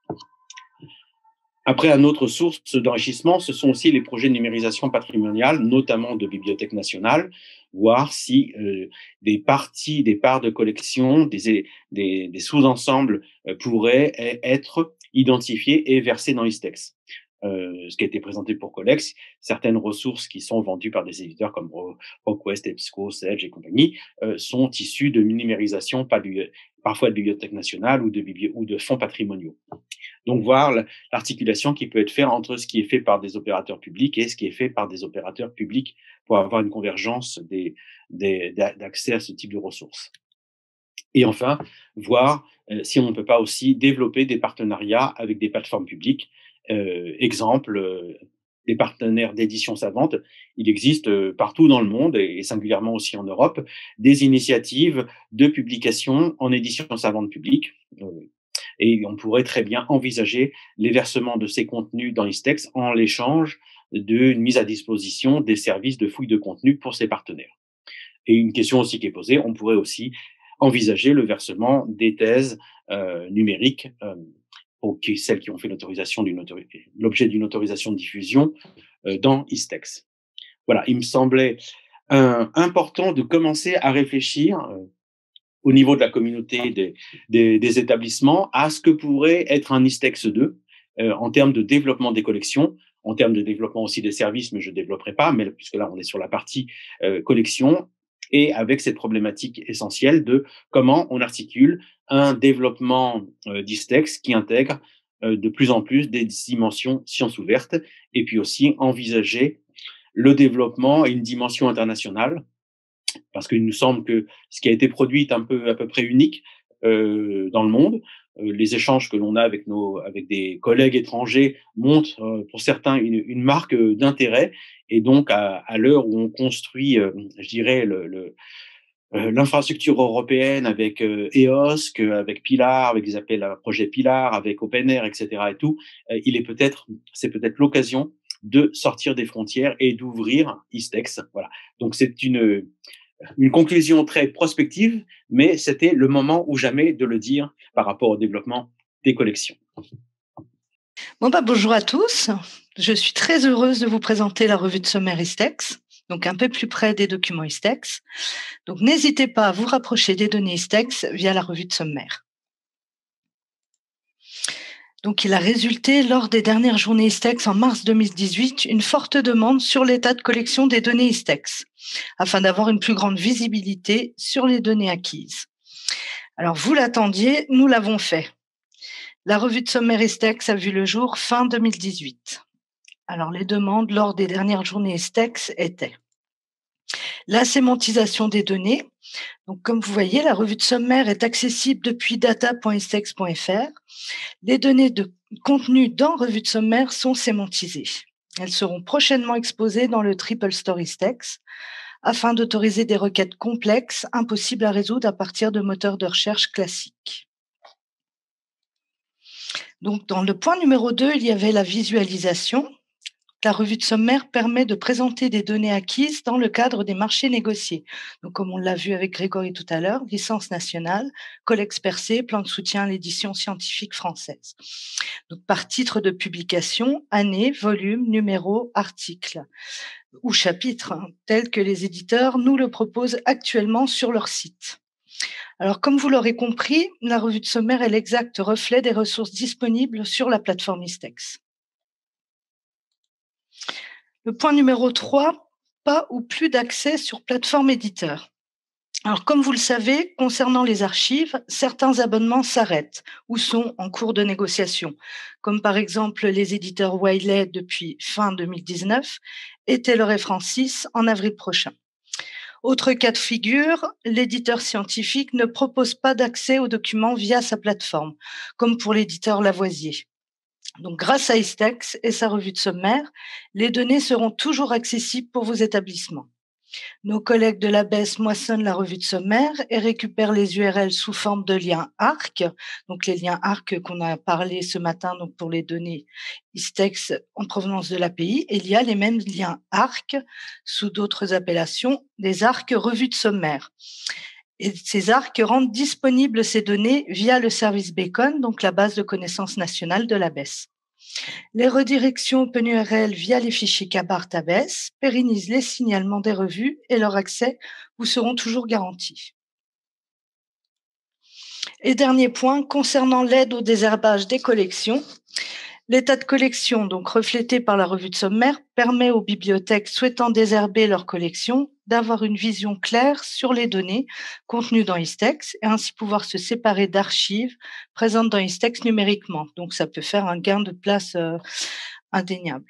Après, une autre source d'enrichissement, ce sont aussi les projets de numérisation patrimoniale, notamment de Bibliothèque nationale, voir si euh, des parties, des parts de collection, des, des, des sous-ensembles euh, pourraient être identifiés et versés dans Istex. Euh, ce qui a été présenté pour Collex, certaines ressources qui sont vendues par des éditeurs comme ProQuest, EBSCO, Sage et compagnie euh, sont issues de numérisation, pas de, parfois de Bibliothèque nationale ou de, ou de fonds patrimoniaux. Donc, voir l'articulation qui peut être faite entre ce qui est fait par des opérateurs publics et ce qui est fait par des opérateurs publics pour avoir une convergence des, des, d'accès à ce type de ressources. Et enfin, voir euh, si on ne peut pas aussi développer des partenariats avec des plateformes publiques. Euh, exemple, euh, des partenaires d'édition savante. Il existe euh, partout dans le monde, et, et singulièrement aussi en Europe, des initiatives de publication en édition savante publique. Euh, Et on pourrait très bien envisager les versements de ces contenus dans Istex en l'échange d'une mise à disposition des services de fouille de contenu pour ces partenaires. Et une question aussi qui est posée, on pourrait aussi envisager le versement des thèses euh, numériques, euh, pour celles qui ont fait l'autorisation d'une autori- l'objet d'une autorisation de diffusion euh, dans Istex. Voilà, il me semblait euh, important de commencer à réfléchir euh, au niveau de la communauté des, des, des établissements, à ce que pourrait être un Istex deux euh, en termes de développement des collections, en termes de développement aussi des services, mais je ne développerai pas, mais puisque là, on est sur la partie euh, collection, et avec cette problématique essentielle de comment on articule un développement euh, d'Istex qui intègre euh, de plus en plus des dimensions sciences ouvertes, et puis aussi envisager le développement et une dimension internationale, parce qu'il nous semble que ce qui a été produit est un peu à peu près unique euh, dans le monde. Euh, les échanges que l'on a avec nos avec des collègues étrangers montrent euh, pour certains une, une marque d'intérêt, et donc à, à l'heure où on construit, euh, je dirais, le, le euh, l'infrastructure européenne avec euh, E O S, que, avec Pilar, avec les appels à projet Pilar, avec OpenAir, et cetera et tout, euh, il est peut-être, c'est peut-être l'occasion de sortir des frontières et d'ouvrir Istex. Voilà. Donc c'est une une conclusion très prospective, mais c'était le moment ou jamais de le dire par rapport au développement des collections. Bon bah bonjour à tous. Je suis très heureuse de vous présenter la revue de sommaire Istex, donc un peu plus près des documents Istex. Donc n'hésitez pas à vous rapprocher des données Istex via la revue de sommaire. Donc il a résulté lors des dernières journées Istex en mars deux mille dix-huit une forte demande sur l'état de collection des données Istex, afin d'avoir une plus grande visibilité sur les données acquises. Alors vous l'attendiez, nous l'avons fait. La revue de sommaire Istex a vu le jour fin deux mille dix-huit. Alors les demandes lors des dernières journées Istex étaient la sémantisation des données. Donc comme vous voyez, la revue de sommaire est accessible depuis data point istex point f r. Les données de contenu dans revue de sommaire sont sémantisées. Elles seront prochainement exposées dans le Triple Store Istex afin d'autoriser des requêtes complexes impossibles à résoudre à partir de moteurs de recherche classiques. Donc, dans le point numéro deux, il y avait la visualisation. La revue de sommaire permet de présenter des données acquises dans le cadre des marchés négociés. Donc, comme on l'a vu avec Grégory tout à l'heure, licence nationale, Collex Percé, plan de soutien à l'édition scientifique française. Donc, par titre de publication, année, volume, numéro, article ou chapitre, hein, tel que les éditeurs nous le proposent actuellement sur leur site. Alors, comme vous l'aurez compris, la revue de sommaire est l'exact reflet des ressources disponibles sur la plateforme Istex. Le point numéro trois, pas ou plus d'accès sur plateforme éditeur. Alors, comme vous le savez, concernant les archives, certains abonnements s'arrêtent ou sont en cours de négociation, comme par exemple les éditeurs Wiley depuis fin deux mille dix-neuf et Taylor et Francis en avril prochain. Autre cas de figure, l'éditeur scientifique ne propose pas d'accès aux documents via sa plateforme, comme pour l'éditeur Lavoisier. Donc, grâce à ISTEX et sa revue de sommaire, les données seront toujours accessibles pour vos établissements. Nos collègues de l'A B E S moissonnent la revue de sommaire et récupèrent les U R L sous forme de liens A R C, donc les liens A R C qu'on a parlé ce matin donc pour les données ISTEX en provenance de l'A P I. Et il y a les mêmes liens A R C sous d'autres appellations, des A R C revues de sommaire. Et ces A R C rendent disponibles ces données via le service Beacon, donc la base de connaissances nationale de l'A B E S. Les redirections OpenURL via les fichiers Cabart A B E S pérennisent les signalements des revues et leur accès vous seront toujours garantis. Et dernier point, concernant l'aide au désherbage des collections, l'état de collection, donc reflété par la revue de sommaire, permet aux bibliothèques souhaitant désherber leur collection d'avoir une vision claire sur les données contenues dans ISTEX et ainsi pouvoir se séparer d'archives présentes dans ISTEX numériquement. Donc, ça peut faire un gain de place euh, indéniable.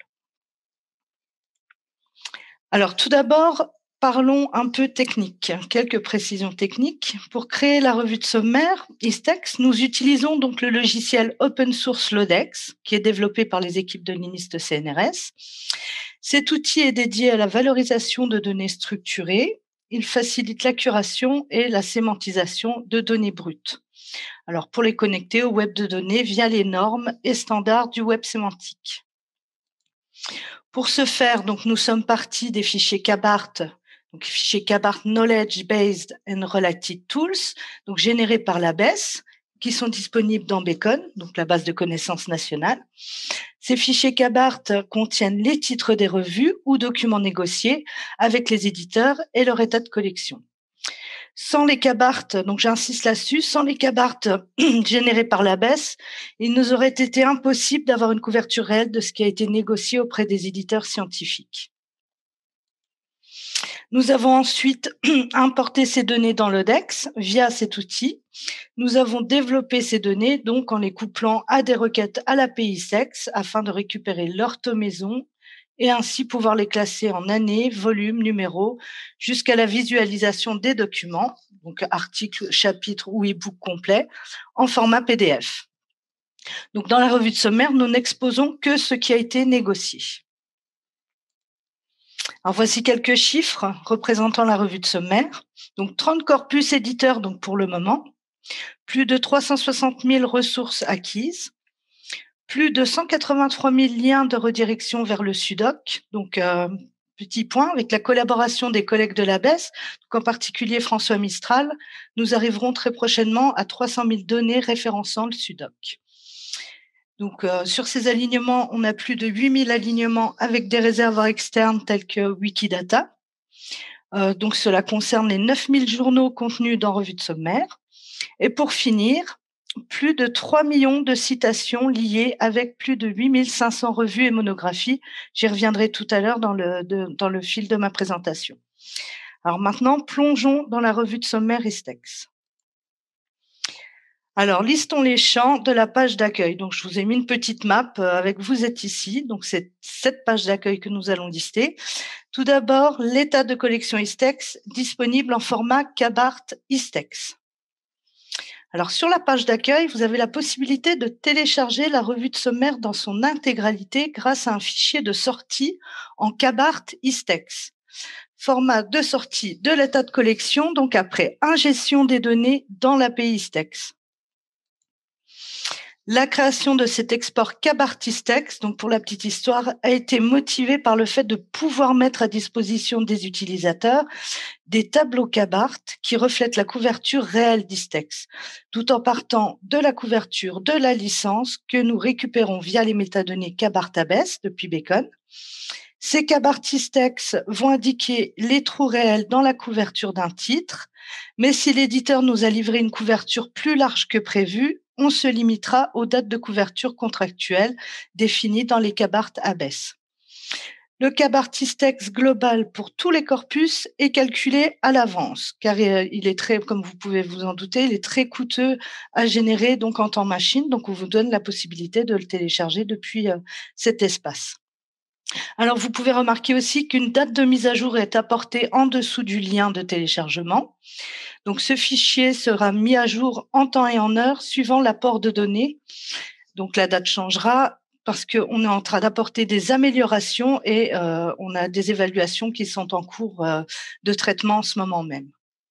Alors, tout d'abord, parlons un peu technique, quelques précisions techniques. Pour créer la revue de sommaire ISTEX, nous utilisons donc le logiciel open source Lodex, qui est développé par les équipes de l'INIST C N R S. Cet outil est dédié à la valorisation de données structurées. Il facilite la curation et la sémantisation de données brutes. Alors, pour les connecter au web de données via les normes et standards du web sémantique. Pour ce faire, donc, nous sommes partis des fichiers Cabart, donc fichiers Cabart Knowledge Based and Related Tools, donc générés par l'A B E S, qui sont disponibles dans Beacon, donc la base de connaissances nationale. Ces fichiers Cabart contiennent les titres des revues ou documents négociés avec les éditeurs et leur état de collection. Sans les Cabart, donc j'insiste là-dessus, sans les Cabart générés par l'A B E S, il nous aurait été impossible d'avoir une couverture réelle de ce qui a été négocié auprès des éditeurs scientifiques. Nous avons ensuite importé ces données dans Lodex via cet outil. Nous avons développé ces données donc en les couplant à des requêtes à l'A P I ISTEX afin de récupérer l'orthomaison et ainsi pouvoir les classer en années, volumes, numéros, jusqu'à la visualisation des documents, donc articles, chapitres ou e-book complet, en format P D F. Donc dans la revue de sommaire, nous n'exposons que ce qui a été négocié. Alors voici quelques chiffres représentant la revue de sommaire. Donc trente corpus éditeurs donc pour le moment, plus de trois cent soixante mille ressources acquises, plus de cent quatre-vingt-trois mille liens de redirection vers le SUDOC. Donc euh, petit point, avec la collaboration des collègues de l'A B E S, donc en particulier François Mistral, nous arriverons très prochainement à trois cent mille données référençant le SUDOC. Donc, euh, sur ces alignements, on a plus de huit mille alignements avec des réservoirs externes tels que Wikidata. Euh, donc, cela concerne les neuf mille journaux contenus dans Revue de sommaire. Et pour finir, plus de trois millions de citations liées avec plus de huit mille cinq cents revues et monographies. J'y reviendrai tout à l'heure dans le, de, dans le fil de ma présentation. Alors maintenant, plongeons dans la revue de sommaire ISTEX. Alors, listons les champs de la page d'accueil. Donc, je vous ai mis une petite map avec vous êtes ici. Donc, c'est cette page d'accueil que nous allons lister. Tout d'abord, l'état de collection ISTEX disponible en format Cabart ISTEX. Alors, sur la page d'accueil, vous avez la possibilité de télécharger la revue de sommaire dans son intégralité grâce à un fichier de sortie en Cabart ISTEX. Format de sortie de l'état de collection, donc après ingestion des données dans l'A P I ISTEX. La création de cet export Cabart ISTEX, donc pour la petite histoire, a été motivée par le fait de pouvoir mettre à disposition des utilisateurs des tableaux Cabart qui reflètent la couverture réelle d'ISTEX, tout en partant de la couverture de la licence que nous récupérons via les métadonnées Cabart A B E S depuis Beacon. Ces Cabart ISTEX vont indiquer les trous réels dans la couverture d'un titre, mais si l'éditeur nous a livré une couverture plus large que prévu, on se limitera aux dates de couverture contractuelles définies dans les Cabart A B E S. Le cabart ISTEX global pour tous les corpus est calculé à l'avance, car il est très, comme vous pouvez vous en douter, il est très coûteux à générer donc en temps machine. Donc, on vous donne la possibilité de le télécharger depuis euh, cet espace. Alors, vous pouvez remarquer aussi qu'une date de mise à jour est apportée en dessous du lien de téléchargement. Donc, ce fichier sera mis à jour en temps et en heure suivant l'apport de données. Donc, la date changera parce qu'on est en train d'apporter des améliorations et euh, on a des évaluations qui sont en cours euh, de traitement en ce moment même.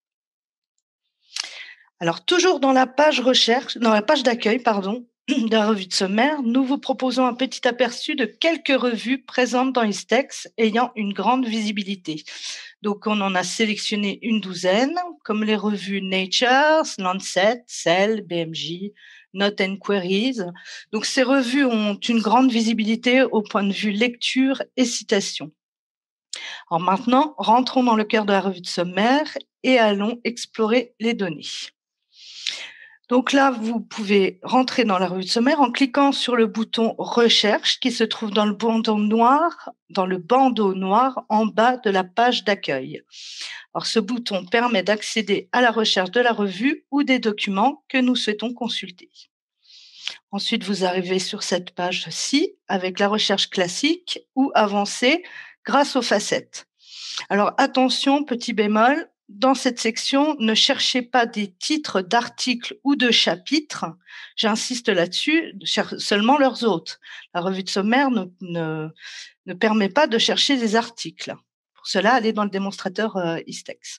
Alors, toujours dans la page recherche, dans la page d'accueil, pardon, de la revue de sommaire, nous vous proposons un petit aperçu de quelques revues présentes dans ISTEX ayant une grande visibilité. Donc, on en a sélectionné une douzaine, comme les revues Nature, Lancet, Cell, B M J, Note and Queries. Donc, ces revues ont une grande visibilité au point de vue lecture et citation. Alors maintenant, rentrons dans le cœur de la revue de sommaire et allons explorer les données. Donc là, vous pouvez rentrer dans la revue de sommaire en cliquant sur le bouton Recherche qui se trouve dans le bandeau noir, dans le bandeau noir en bas de la page d'accueil. Alors, ce bouton permet d'accéder à la recherche de la revue ou des documents que nous souhaitons consulter. Ensuite, vous arrivez sur cette page-ci avec la recherche classique ou avancée grâce aux facettes. Alors, attention, petit bémol, dans cette section, ne cherchez pas des titres d'articles ou de chapitres. J'insiste là-dessus, seulement leurs hôtes. La revue de sommaire ne, ne, ne permet pas de chercher des articles. Pour cela, allez dans le démonstrateur euh, ISTEX.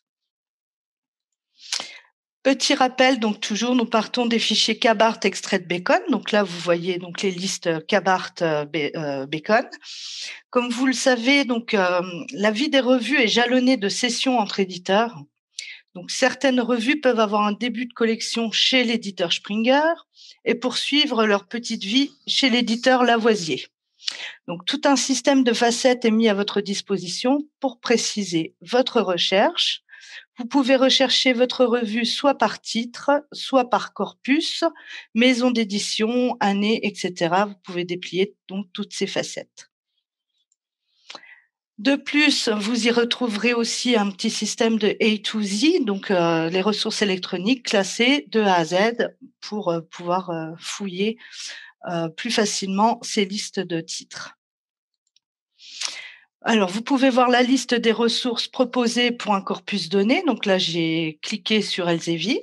Petit rappel, donc toujours, nous partons des fichiers Cabart extrait de Bacon. Donc là, vous voyez donc les listes Cabart euh, Bacon. Comme vous le savez, donc euh, la vie des revues est jalonnée de sessions entre éditeurs. Donc certaines revues peuvent avoir un début de collection chez l'éditeur Springer et poursuivre leur petite vie chez l'éditeur Lavoisier. Donc tout un système de facettes est mis à votre disposition pour préciser votre recherche. Vous pouvez rechercher votre revue soit par titre, soit par corpus, maison d'édition, année, et cetera. Vous pouvez déplier donc toutes ces facettes. De plus, vous y retrouverez aussi un petit système de A to Z, donc euh, les ressources électroniques classées de A à Z pour euh, pouvoir euh, fouiller euh, plus facilement ces listes de titres. Alors, vous pouvez voir la liste des ressources proposées pour un corpus donné. Donc là, j'ai cliqué sur Elsevier.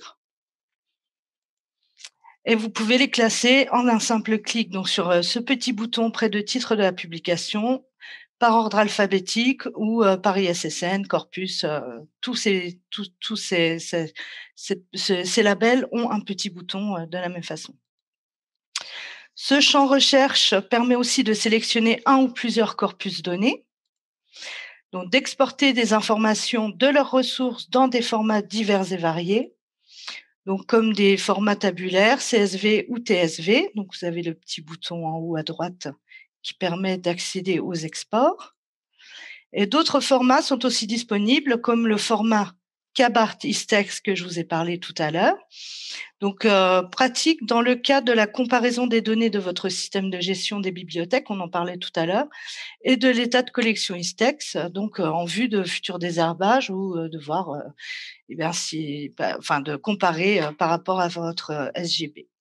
Et vous pouvez les classer en un simple clic, donc sur ce petit bouton près de titre de la publication, par ordre alphabétique ou euh, par I S S N, corpus. Euh, tous ces, tous, tous ces, ces, ces, ces labels ont un petit bouton euh, de la même façon. Ce champ recherche permet aussi de sélectionner un ou plusieurs corpus donnés. Donc, d'exporter des informations de leurs ressources dans des formats divers et variés, donc comme des formats tabulaires, C S V ou T S V. Donc, vous avez le petit bouton en haut à droite qui permet d'accéder aux exports. Et d'autres formats sont aussi disponibles, comme le format Cabart ISTEX que je vous ai parlé tout à l'heure. Donc, euh, pratique dans le cas de la comparaison des données de votre système de gestion des bibliothèques, on en parlait tout à l'heure, et de l'état de collection ISTEX, donc euh, en vue de futurs désherbages ou euh, de voir, euh, eh bien, si, bah, enfin, de comparer euh, par rapport à votre euh, S G B.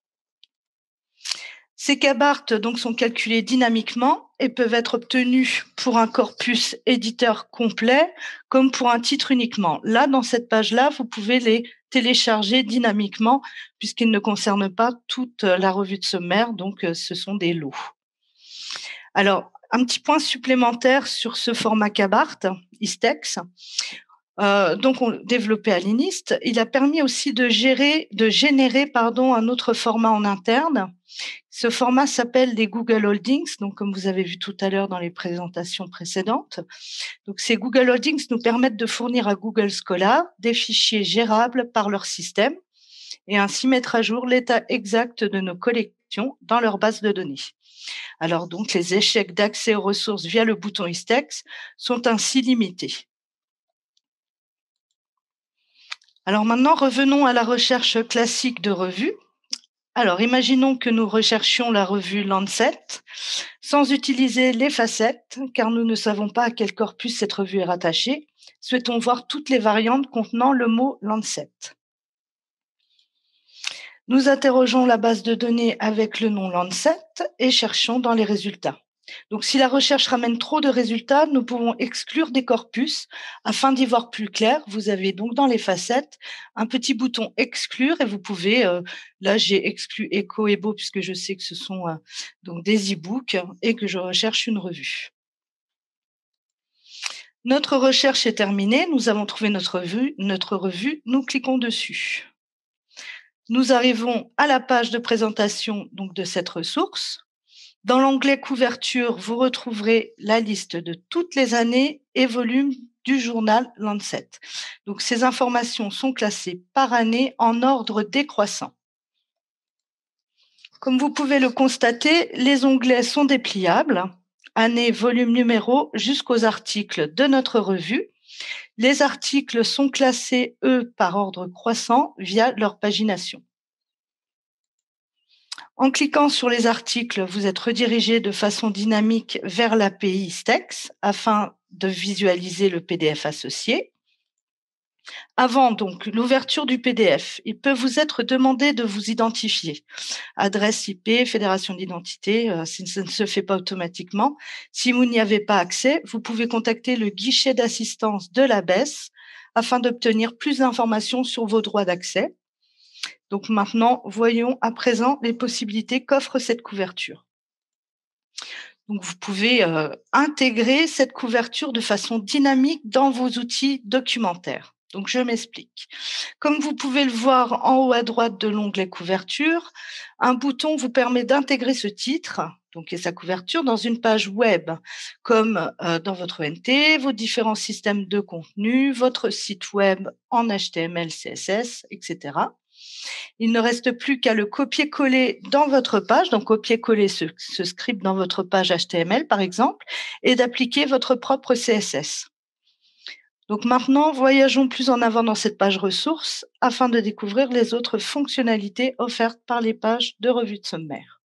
Ces Cabart donc sont calculés dynamiquement et peuvent être obtenus pour un corpus éditeur complet comme pour un titre uniquement. Là, dans cette page-là, vous pouvez les télécharger dynamiquement puisqu'ils ne concernent pas toute la revue de sommaire, donc ce sont des lots. Alors, un petit point supplémentaire sur ce format Cabart, ISTEX. Euh, donc, on, développé à l'INIST, il a permis aussi de gérer, de générer, pardon, un autre format en interne. Ce format s'appelle les Google Holdings, donc comme vous avez vu tout à l'heure dans les présentations précédentes. Donc, ces Google Holdings nous permettent de fournir à Google Scholar des fichiers gérables par leur système et ainsi mettre à jour l'état exact de nos collections dans leur base de données. Alors donc, les échecs d'accès aux ressources via le bouton ISTEX sont ainsi limités. Alors maintenant, revenons à la recherche classique de revues. Alors, imaginons que nous recherchions la revue Lancet sans utiliser les facettes, car nous ne savons pas à quel corpus cette revue est rattachée. Souhaitons voir toutes les variantes contenant le mot Lancet. Nous interrogeons la base de données avec le nom Lancet et cherchons dans les résultats. Donc, si la recherche ramène trop de résultats, nous pouvons exclure des corpus afin d'y voir plus clair. Vous avez donc dans les facettes un petit bouton exclure et vous pouvez, euh, là j'ai exclu Echo et Beau puisque je sais que ce sont euh, donc des e-books et que je recherche une revue. Notre recherche est terminée, nous avons trouvé notre revue, notre revue, nous cliquons dessus. Nous arrivons à la page de présentation donc de cette ressource. Dans l'onglet couverture, vous retrouverez la liste de toutes les années et volumes du journal Lancet. Donc, ces informations sont classées par année en ordre décroissant. Comme vous pouvez le constater, les onglets sont dépliables, année, volume, numéro, jusqu'aux articles de notre revue. Les articles sont classés, eux, par ordre croissant via leur pagination. En cliquant sur les articles, vous êtes redirigé de façon dynamique vers l'A P I Istex afin de visualiser le P D F associé. Avant donc l'ouverture du P D F, il peut vous être demandé de vous identifier. Adresse I P, fédération d'identité, euh, ça ne se fait pas automatiquement. Si vous n'y avez pas accès, vous pouvez contacter le guichet d'assistance de l'A B E S afin d'obtenir plus d'informations sur vos droits d'accès. Donc maintenant, voyons à présent les possibilités qu'offre cette couverture. Donc vous pouvez euh, intégrer cette couverture de façon dynamique dans vos outils documentaires. Donc je m'explique. Comme vous pouvez le voir en haut à droite de l'onglet couverture, un bouton vous permet d'intégrer ce titre, donc et sa couverture, dans une page web, comme euh, dans votre O N T, vos différents systèmes de contenu, votre site web en H T M L, C S S, et cetera. Il ne reste plus qu'à le copier-coller dans votre page, donc copier-coller ce, ce script dans votre page H T M L par exemple, et d'appliquer votre propre C S S. Donc maintenant, voyageons plus en avant dans cette page ressources afin de découvrir les autres fonctionnalités offertes par les pages de revue de sommaire.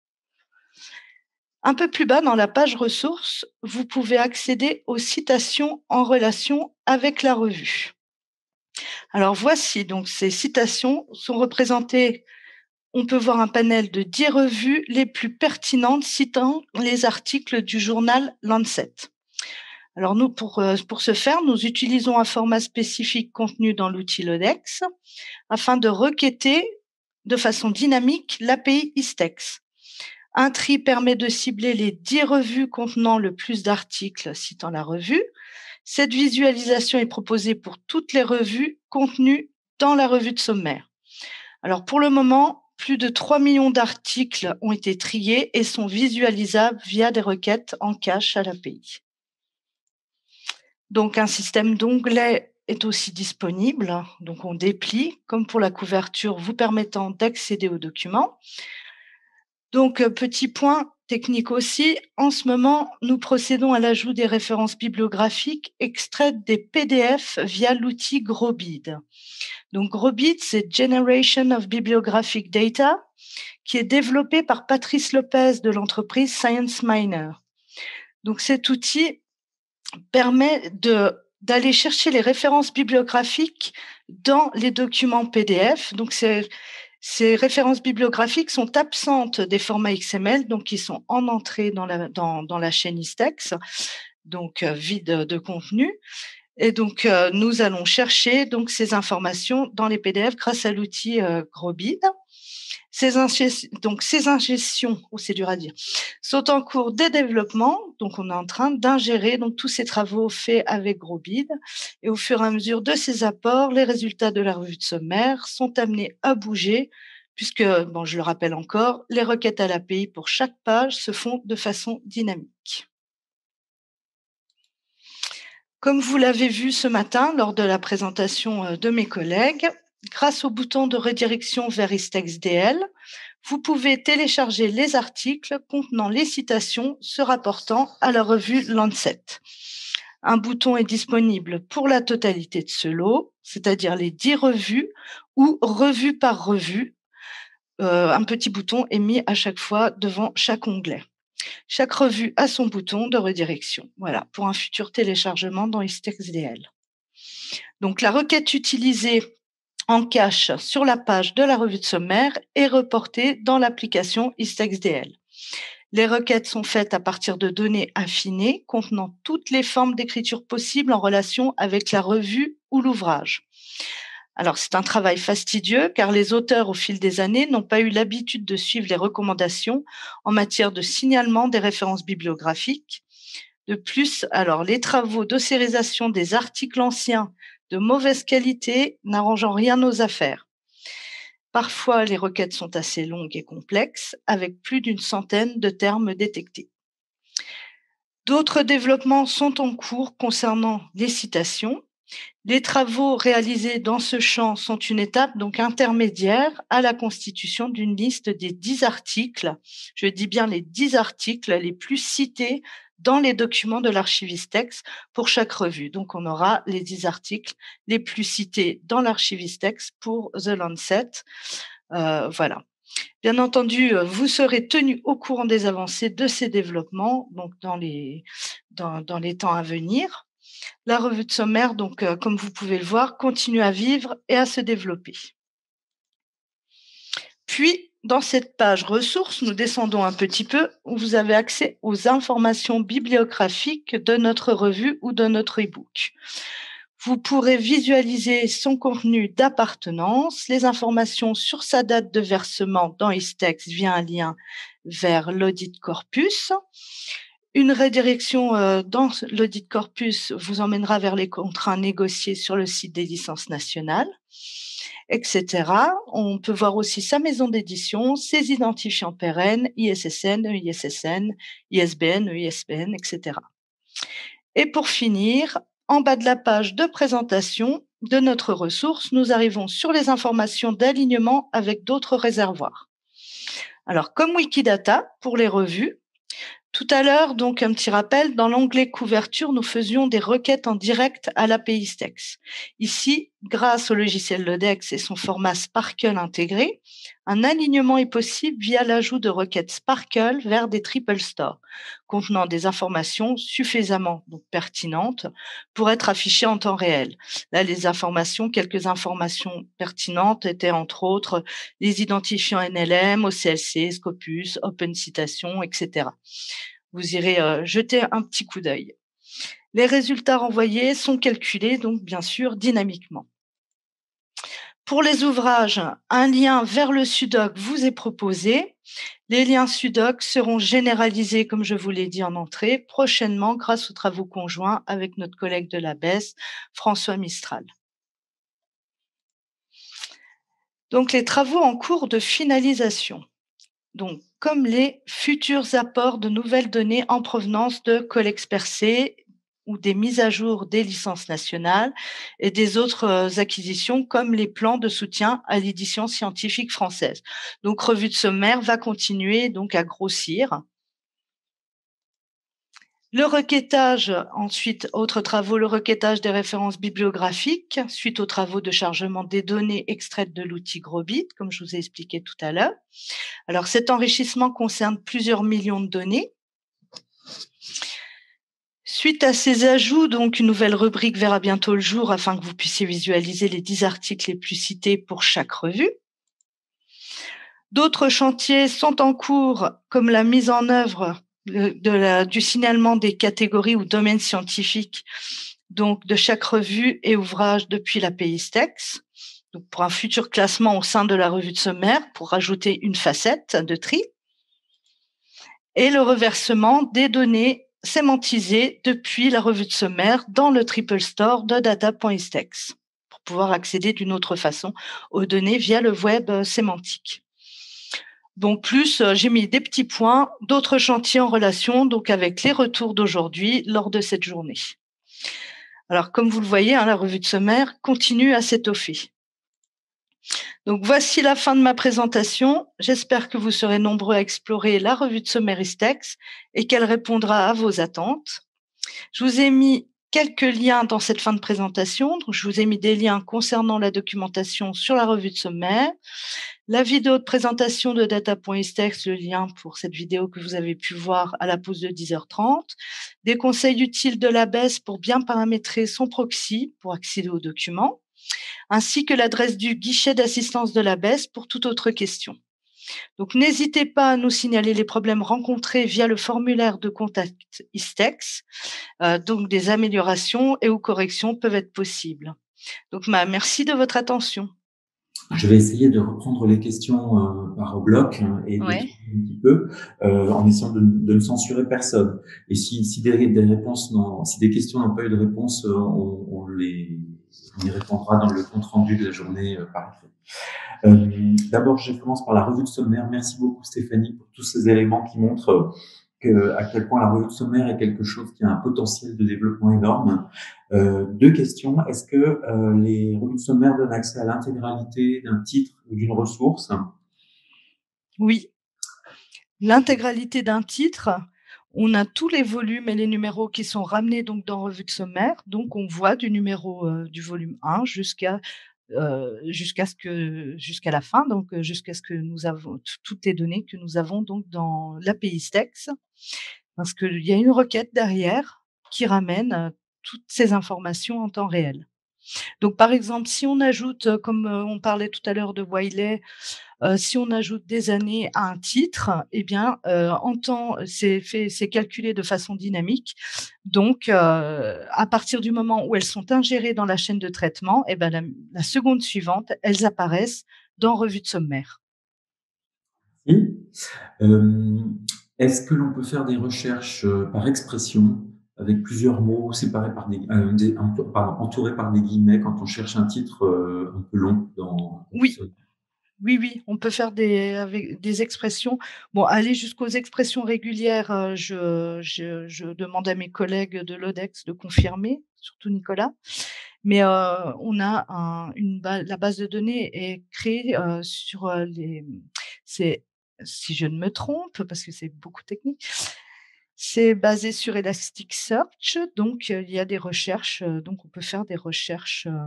Un peu plus bas dans la page ressources, vous pouvez accéder aux citations en relation avec la revue. Alors voici, donc ces citations sont représentées, on peut voir un panel de dix revues les plus pertinentes citant les articles du journal Lancet. Alors nous, pour, pour ce faire, nous utilisons un format spécifique contenu dans l'outil Lodex afin de requêter de façon dynamique l'A P I Istex. Un tri permet de cibler les dix revues contenant le plus d'articles citant la revue. Cette visualisation est proposée pour toutes les revues contenues dans la revue de sommaire. Alors pour le moment, plus de trois millions d'articles ont été triés et sont visualisables via des requêtes en cache à l'A P I. Donc un système d'onglets est aussi disponible. Donc on déplie, comme pour la couverture, vous permettant d'accéder aux documents. Donc petit point technique aussi, en ce moment, nous procédons à l'ajout des références bibliographiques extraites des P D F via l'outil Grobid. Donc Grobid, c'est Generation of Bibliographic Data, qui est développé par Patrice Lopez de l'entreprise ScienceMiner. Donc cet outil permet de d'aller chercher les références bibliographiques dans les documents P D F. Donc c'est Ces références bibliographiques sont absentes des formats X M L, donc qui sont en entrée dans la, dans, dans la chaîne Istex, donc euh, vide de contenu. Et donc, euh, nous allons chercher donc ces informations dans les P D F grâce à l'outil euh, Grobid. Ces, donc, ces ingestions, oh, c'est dur à dire, sont en cours de développement. Donc, on est en train d'ingérer donc tous ces travaux faits avec Grobid. Et au fur et à mesure de ces apports, les résultats de la revue de sommaire sont amenés à bouger, puisque, bon, je le rappelle encore, les requêtes à l'A P I pour chaque page se font de façon dynamique. Comme vous l'avez vu ce matin lors de la présentation de mes collègues, grâce au bouton de redirection vers IstexDL, vous pouvez télécharger les articles contenant les citations se rapportant à la revue Lancet. Un bouton est disponible pour la totalité de ce lot, c'est-à-dire les dix revues ou revue par revue, euh, un petit bouton est mis à chaque fois devant chaque onglet. Chaque revue a son bouton de redirection. Voilà, pour un futur téléchargement dans ISTEX-D L. Donc, la requête utilisée en cache sur la page de la revue de sommaire est reportée dans l'application ISTEX-D L. Les requêtes sont faites à partir de données affinées contenant toutes les formes d'écriture possibles en relation avec la revue ou l'ouvrage. Alors, c'est un travail fastidieux car les auteurs, au fil des années, n'ont pas eu l'habitude de suivre les recommandations en matière de signalement des références bibliographiques. De plus, alors, les travaux d'ossérisation des articles anciens de mauvaise qualité n'arrangeant rien aux affaires. Parfois, les requêtes sont assez longues et complexes, avec plus d'une centaine de termes détectés. D'autres développements sont en cours concernant les citations. Les travaux réalisés dans ce champ sont une étape donc intermédiaire à la constitution d'une liste des dix articles, je dis bien les dix articles les plus cités dans les documents de l'archive ISTEX pour chaque revue. Donc, on aura les dix articles les plus cités dans l'archive ISTEX pour The Lancet. Euh, voilà. Bien entendu, vous serez tenu au courant des avancées de ces développements, donc dans les, dans, dans les temps à venir. La revue de sommaire, donc, euh, comme vous pouvez le voir, continue à vivre et à se développer. Puis, dans cette page ressources, nous descendons un petit peu où vous avez accès aux informations bibliographiques de notre revue ou de notre e-book. Vous pourrez visualiser son contenu d'appartenance, les informations sur sa date de versement dans ISTEX via un lien vers l'audit corpus. Une redirection euh, dans l'audit corpus vous emmènera vers les contrats négociés sur le site des licences nationales, et cetera. On peut voir aussi sa maison d'édition, ses identifiants pérennes, I S S N, E I S S N, I S B N, E I S B N, et cetera. Et pour finir, en bas de la page de présentation de notre ressource, nous arrivons sur les informations d'alignement avec d'autres réservoirs. Alors, comme Wikidata pour les revues, tout à l'heure, donc un petit rappel, dans l'onglet couverture, nous faisions des requêtes en direct à l'A P I ISTEX. Ici, grâce au logiciel Lodex et son format Sparkle intégré, un alignement est possible via l'ajout de requêtes Sparkle vers des triple stores, contenant des informations suffisamment donc, pertinentes pour être affichées en temps réel. Là, les informations, quelques informations pertinentes étaient entre autres les identifiants N L M, O C L C, Scopus, Open Citation, et cetera. Vous irez euh, jeter un petit coup d'œil. Les résultats renvoyés sont calculés, donc bien sûr, dynamiquement. Pour les ouvrages, un lien vers le SUDOC vous est proposé. Les liens SUDOC seront généralisés, comme je vous l'ai dit en entrée, prochainement grâce aux travaux conjoints avec notre collègue de l'A B E S, François Mistral. Donc, les travaux en cours de finalisation. Donc, comme les futurs apports de nouvelles données en provenance de Colexpercé ou des mises à jour des licences nationales et des autres acquisitions comme les plans de soutien à l'édition scientifique française. Donc, revue de sommaire va continuer donc à grossir. Le requêtage, ensuite, autres travaux, le requêtage des références bibliographiques suite aux travaux de chargement des données extraites de l'outil Grobit, comme je vous ai expliqué tout à l'heure. Alors, cet enrichissement concerne plusieurs millions de données. Suite à ces ajouts, donc, une nouvelle rubrique verra bientôt le jour afin que vous puissiez visualiser les dix articles les plus cités pour chaque revue. D'autres chantiers sont en cours, comme la mise en œuvre de la, du signalement des catégories ou domaines scientifiques, donc de chaque revue et ouvrage depuis l'A P I ISTEX, donc pour un futur classement au sein de la revue de sommaire, pour rajouter une facette de tri, et le reversement des données sémantisées depuis la revue de sommaire dans le Triple Store de data point istex, pour pouvoir accéder d'une autre façon aux données via le web sémantique. Donc plus, j'ai mis des petits points, d'autres chantiers en relation donc avec les retours d'aujourd'hui lors de cette journée. Alors comme vous le voyez, hein, la revue de sommaire continue à s'étoffer. Donc voici la fin de ma présentation. J'espère que vous serez nombreux à explorer la revue de sommaire ISTEX et qu'elle répondra à vos attentes. Je vous ai mis quelques liens dans cette fin de présentation. Donc, je vous ai mis des liens concernant la documentation sur la revue de sommaire, la vidéo de présentation de data.istex, le lien pour cette vidéo que vous avez pu voir à la pause de dix heures trente, des conseils utiles de l'A B E S pour bien paramétrer son proxy pour accéder aux documents, ainsi que l'adresse du guichet d'assistance de l'A B E S pour toute autre question. Donc, n'hésitez pas à nous signaler les problèmes rencontrés via le formulaire de contact Istex. Euh, donc, des améliorations et ou corrections peuvent être possibles. Donc, ma, merci de votre attention. Je vais essayer de reprendre les questions euh, par bloc hein, et de ouais. un petit peu euh, en essayant de, de ne censurer personne. Et si, si des, des réponses, n'ont, si des questions n'ont pas eu de réponse, on, on les on y répondra dans le compte rendu de la journée euh, par écrit. Euh, d'abord, je commence par la revue de sommaire. Merci beaucoup Stéphanie pour tous ces éléments qui montrent que, à quel point la revue de sommaire est quelque chose qui a un potentiel de développement énorme. Euh, deux questions. Est-ce que euh, les revues de sommaire donnent accès à l'intégralité d'un titre ou d'une ressource? Oui. L'intégralité d'un titre, on a tous les volumes et les numéros qui sont ramenés donc dans revue de sommaire. Donc, on voit du numéro euh, du volume un jusqu'à Euh, jusqu'à ce que jusqu'à la fin, donc jusqu'à ce que nous avons toutes les données que nous avons donc dans l'A P I Istex, parce qu'il y a une requête derrière qui ramène toutes ces informations en temps réel. Donc, par exemple, si on ajoute, comme on parlait tout à l'heure de Wiley, euh, si on ajoute des années à un titre, eh bien, euh, en temps, c'est fait, c'est calculé de façon dynamique. Donc, euh, à partir du moment où elles sont ingérées dans la chaîne de traitement, eh ben, la, la seconde suivante, elles apparaissent dans revue de sommaire. Oui. Euh, est-ce que l'on peut faire des recherches par expression avec plusieurs mots séparés par des, euh, des pardon, entourés par des guillemets quand on cherche un titre euh, un peu long dans oui. Oui, oui, on peut faire des, avec des expressions. Bon, aller jusqu'aux expressions régulières, euh, je, je, je demande à mes collègues de l'Odex de confirmer, surtout Nicolas. Mais euh, on a un, une base, la base de données est créée euh, sur les, c'est, si je ne me trompe, parce que c'est beaucoup technique, c'est basé sur Elasticsearch, donc il y a des recherches, donc on peut faire des recherches. Euh,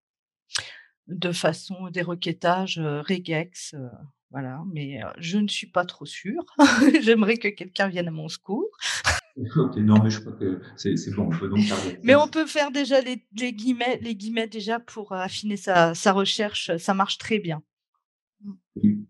de façon des requêtages euh, regex, euh, voilà, mais euh, je ne suis pas trop sûre. J'aimerais que quelqu'un vienne à mon secours. Okay, non, mais je crois que c'est, c'est bon. On peut donc faire mais on peut faire déjà les, les guillemets, les guillemets déjà pour affiner sa, sa recherche, ça marche très bien. Oui.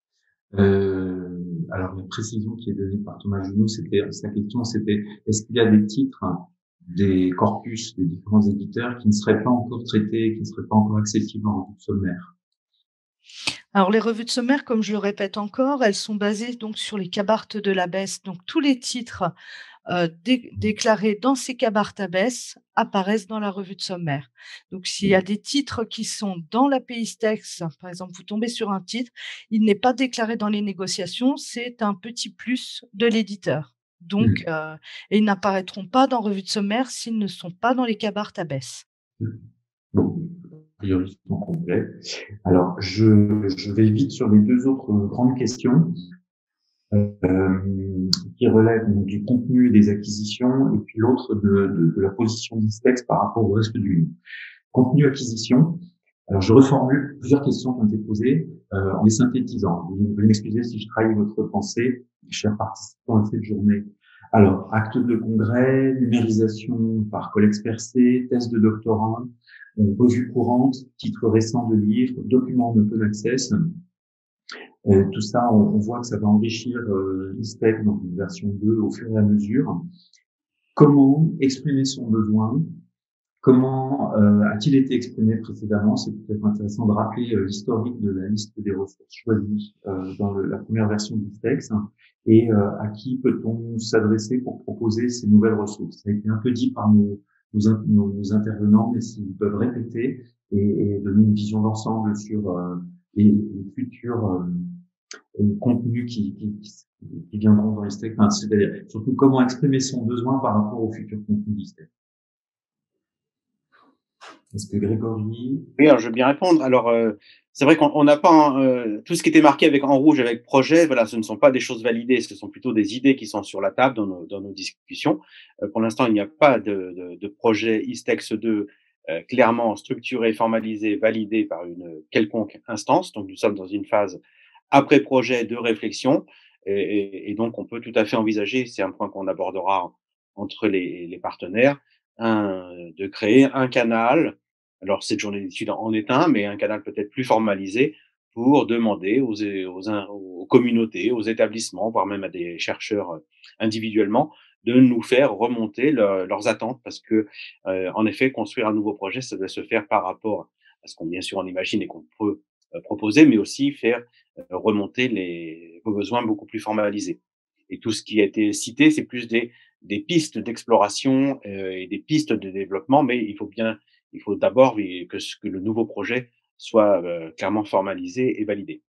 Euh, alors la précision qui est donnée par Thomas Junot, c'était sa question, c'était est-ce qu'il y a des titres des corpus des différents éditeurs qui ne seraient pas encore traités, qui ne seraient pas encore accessibles en revue de sommaire? Alors, les revues de sommaire, comme je le répète encore, elles sont basées donc sur les cabartes de l'A B E S. Donc, tous les titres euh, dé- déclarés dans ces cabartes A B E S apparaissent dans la revue de sommaire. Donc, s'il y a des titres qui sont dans l'A P I Istex, par exemple, vous tombez sur un titre, il n'est pas déclaré dans les négociations, c'est un petit plus de l'éditeur. Donc, mmh. euh, et ils n'apparaîtront pas dans revue de sommaire s'ils ne sont pas dans les cabartes A B E S. Bon, prioritairement complet. Alors, je, je vais vite sur les deux autres grandes questions euh, qui relèvent donc, du contenu et des acquisitions, et puis l'autre de, de, de la position d'Istex par rapport au reste du monde. Contenu acquisition. Alors, je reformule plusieurs questions qui ont été posées euh, en les synthétisant. Vous veuillez m'excuser si je trahis votre pensée, chers participants à cette journée. Alors, acte de congrès, numérisation par Colexpercé, thèse de doctorat, revue courante, titre récent de livre, documents en open access. Et tout ça, on, on voit que ça va enrichir euh, Istex dans une version deux au fur et à mesure. Comment exprimer son besoin? Comment euh, a-t-il été exprimé précédemment? C'est peut-être intéressant de rappeler euh, l'historique de la liste des ressources choisies euh, dans le, la première version d'Istex et euh, à qui peut-on s'adresser pour proposer ces nouvelles ressources. Ça a été un peu dit par nos, nos, nos intervenants, mais s'ils peuvent répéter et, et donner une vision d'ensemble sur euh, les, les futurs euh, contenus qui, qui, qui viendront dans Istex, enfin, c'est-à-dire surtout comment exprimer son besoin par rapport aux futurs contenus d'Istex. Est-ce que Grégory... Oui, alors je veux bien répondre. Alors, euh, c'est vrai qu'on n'a pas euh, tout ce qui était marqué avec en rouge avec projet. Voilà, ce ne sont pas des choses validées, ce sont plutôt des idées qui sont sur la table dans nos, dans nos discussions. Euh, pour l'instant, il n'y a pas de, de, de projet ISTEX deux euh, clairement structuré, formalisé, validé par une quelconque instance. Donc, nous sommes dans une phase après projet de réflexion, et, et, et donc on peut tout à fait envisager, c'est un point qu'on abordera entre les, les partenaires, un, de créer un canal. Alors, cette journée d'études en est un, mais un canal peut-être plus formalisé pour demander aux, aux, aux communautés, aux établissements, voire même à des chercheurs individuellement, de nous faire remonter le, leurs attentes, parce que, euh, en effet, construire un nouveau projet, ça doit se faire par rapport à ce qu'on, bien sûr, on imagine et qu'on peut euh, proposer, mais aussi faire euh, remonter les, vos besoins beaucoup plus formalisés. Et tout ce qui a été cité, c'est plus des, des pistes d'exploration euh, et des pistes de développement, mais il faut bien il faut d'abord que, que le nouveau projet soit euh, clairement formalisé et validé.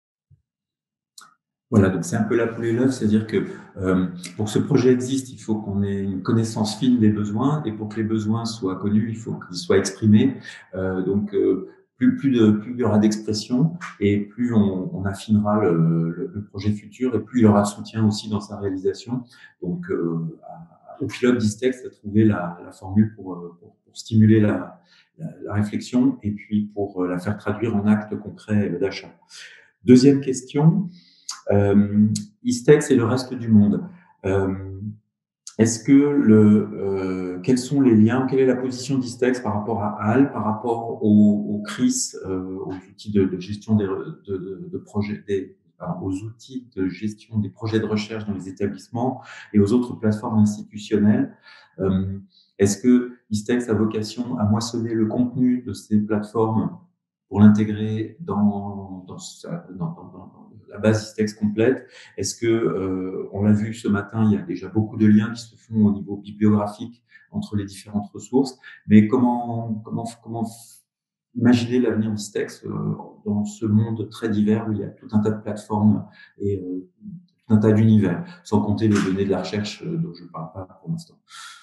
Voilà, donc c'est un peu la poule et l'œuf, c'est-à-dire que euh, pour que ce projet existe, il faut qu'on ait une connaissance fine des besoins, et pour que les besoins soient connus, il faut qu'ils soient exprimés. Euh, donc euh, plus, plus, de, plus il y aura d'expression, et plus on, on affinera le, le, le projet futur, et plus il y aura de soutien aussi dans sa réalisation. Donc euh, au pilote d'ISTEX, à trouver la, la formule pour, pour, pour stimuler la, la, la réflexion, et puis pour la faire traduire en actes concrets d'achat. Deuxième question. Euh, ISTEX et le reste du monde. Euh, est-ce que le, euh, quels sont les liens, quelle est la position d'ISTEX par rapport à H A L, par rapport au, au C R I S, euh, aux outils de, de gestion des de, de, de projets, des, pardon, aux outils de gestion des projets de recherche dans les établissements et aux autres plateformes institutionnelles. Euh, est-ce que ISTEX a vocation à moissonner le contenu de ces plateformes pour l'intégrer dans, dans, dans, dans, dans la base ISTEX complète? Est-ce que, euh, on l'a vu ce matin, il y a déjà beaucoup de liens qui se font au niveau bibliographique entre les différentes ressources, mais comment, comment, comment imaginer l'avenir d'ISTEX euh, dans ce monde très divers où il y a tout un tas de plateformes et euh, tout un tas d'univers, sans compter les données de la recherche euh, dont je ne parle pas pour l'instant.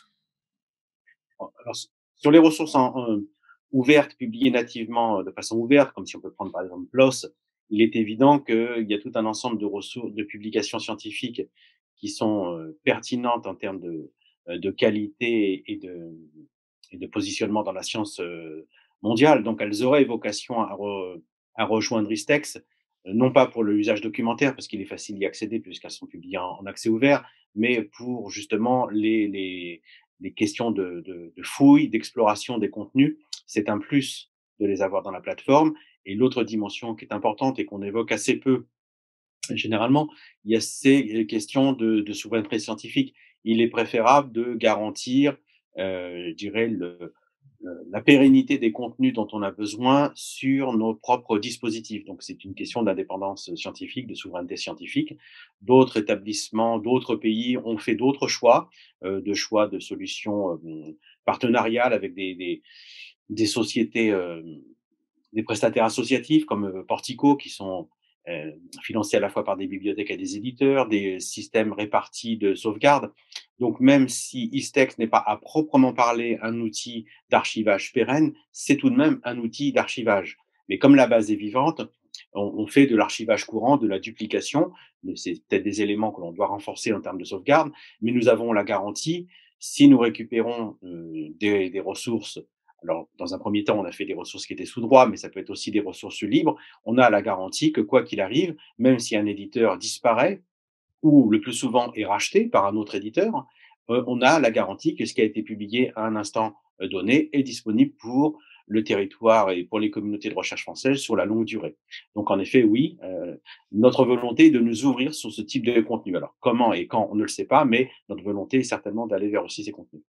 Alors, sur les ressources en, en, ouvertes, publiées nativement de façon ouverte, comme si on peut prendre par exemple PLOS, il est évident qu'il y a tout un ensemble de ressources, de publications scientifiques qui sont euh, pertinentes en termes de, de qualité et de, et de positionnement dans la science euh, mondiale. Donc, elles auraient vocation à, re, à rejoindre ISTEX, non pas pour l'usage documentaire, parce qu'il est facile d'y accéder puisqu'elles sont publiées en, en accès ouvert, mais pour justement les, les, les questions de, de, de fouille, d'exploration des contenus. C'est un plus de les avoir dans la plateforme. Et l'autre dimension qui est importante et qu'on évoque assez peu, généralement, il y a ces questions de, de souveraineté scientifique. Il est préférable de garantir, euh, je dirais, le, la pérennité des contenus dont on a besoin sur nos propres dispositifs. Donc, c'est une question d'indépendance scientifique, de souveraineté scientifique. D'autres établissements, d'autres pays ont fait d'autres choix, euh, de choix de solutions euh, partenariales avec des, des, des sociétés, euh, des prestataires associatifs comme euh, Portico, qui sont euh, financés à la fois par des bibliothèques et des éditeurs, des systèmes répartis de sauvegarde. Donc, même si ISTEX n'est pas à proprement parler un outil d'archivage pérenne, c'est tout de même un outil d'archivage. Mais comme la base est vivante, on, on fait de l'archivage courant, de la duplication. C'est peut-être des éléments que l'on doit renforcer en termes de sauvegarde, mais nous avons la garantie, si nous récupérons euh, des, des ressources. Alors, dans un premier temps, on a fait des ressources qui étaient sous droit, mais ça peut être aussi des ressources libres. On a la garantie que, quoi qu'il arrive, même si un éditeur disparaît, ou le plus souvent est racheté par un autre éditeur, euh, on a la garantie que ce qui a été publié à un instant donné est disponible pour le territoire et pour les communautés de recherche françaises sur la longue durée. Donc, en effet, oui, euh, notre volonté est de nous ouvrir sur ce type de contenu. Alors, comment et quand, on ne le sait pas, mais notre volonté est certainement d'aller vers aussi ces contenus.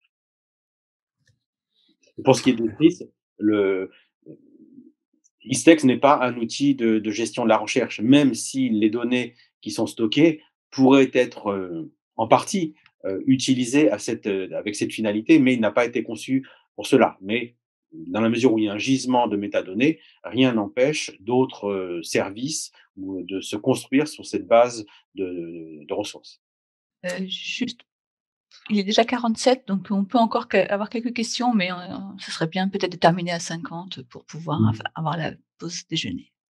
Pour ce qui est de C R I S, le ISTEX n'est pas un outil de, de gestion de la recherche, même si les données qui sont stockées pourraient être euh, en partie euh, utilisées à cette, euh, avec cette finalité, mais il n'a pas été conçu pour cela. Mais dans la mesure où il y a un gisement de métadonnées, rien n'empêche d'autres euh, services ou de se construire sur cette base de, de ressources. Euh, juste, il est déjà quarante-sept, donc on peut encore avoir quelques questions, mais euh, ce serait bien peut-être de terminer à cinquante pour pouvoir mmh. avoir la pause déjeuner.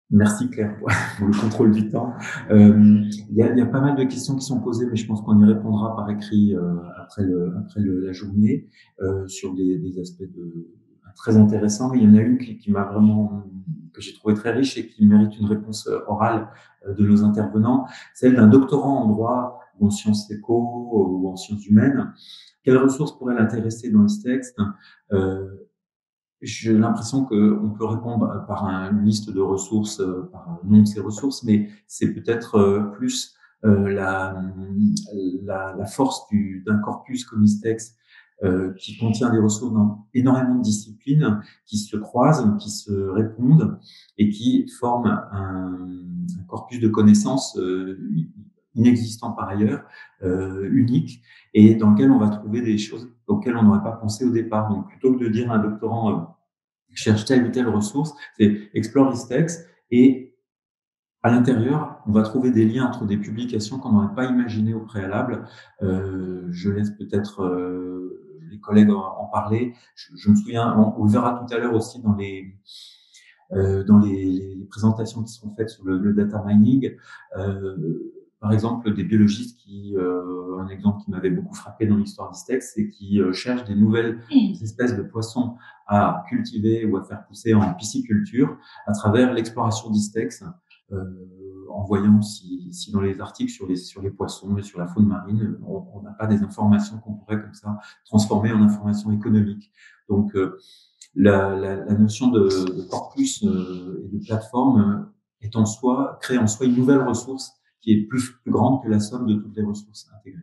Merci Claire pour, pour le contrôle du temps. Euh, Il y, a, y a pas mal de questions qui sont posées, mais je pense qu'on y répondra par écrit euh, après, le, après le, la journée euh, sur des, des aspects de, très intéressants. Il y en a une qui, qui m'a vraiment, que j'ai trouvé très riche et qui mérite une réponse orale euh, de nos intervenants, celle d'un doctorant en droit ou en sciences éco ou en sciences humaines. Quelles ressources pourraient l'intéresser dans ce texte? euh, J'ai l'impression qu'on peut répondre par une liste de ressources, par un nom de ces ressources, mais c'est peut-être plus euh, la, la, la force du, d'un corpus comme ISTEX euh, qui contient des ressources dans énormément de disciplines qui se croisent, qui se répondent et qui forment un, un corpus de connaissances euh, inexistant par ailleurs, euh, unique, et dans lequel on va trouver des choses auxquelles on n'aurait pas pensé au départ. Donc, plutôt que de dire à un doctorant euh, cherche telle ou telle ressource, c'est explore ISTEX et à l'intérieur, on va trouver des liens entre des publications qu'on n'aurait pas imaginées au préalable. Euh, je laisse peut-être euh, les collègues en, en parler. Je, je, me souviens, on, on le verra tout à l'heure aussi dans les euh, dans les, les, présentations qui seront faites sur le, le data mining. Euh, par exemple, des biologistes qui, euh, un exemple qui m'avait beaucoup frappé dans l'histoire d'ISTEX, c'est qui euh, cherchent des nouvelles espèces de poissons à cultiver ou à faire pousser en pisciculture à travers l'exploration d'ISTEX, euh, en voyant si, si dans les articles sur les, sur les poissons et sur la faune marine, on n'a pas des informations qu'on pourrait comme ça transformer en informations économiques. Donc, euh, la, la, la notion de, de corpus euh, et de plateforme euh, est en soi, crée en soi une nouvelle ressource qui est plus, plus grande que la somme de toutes les ressources intégrées.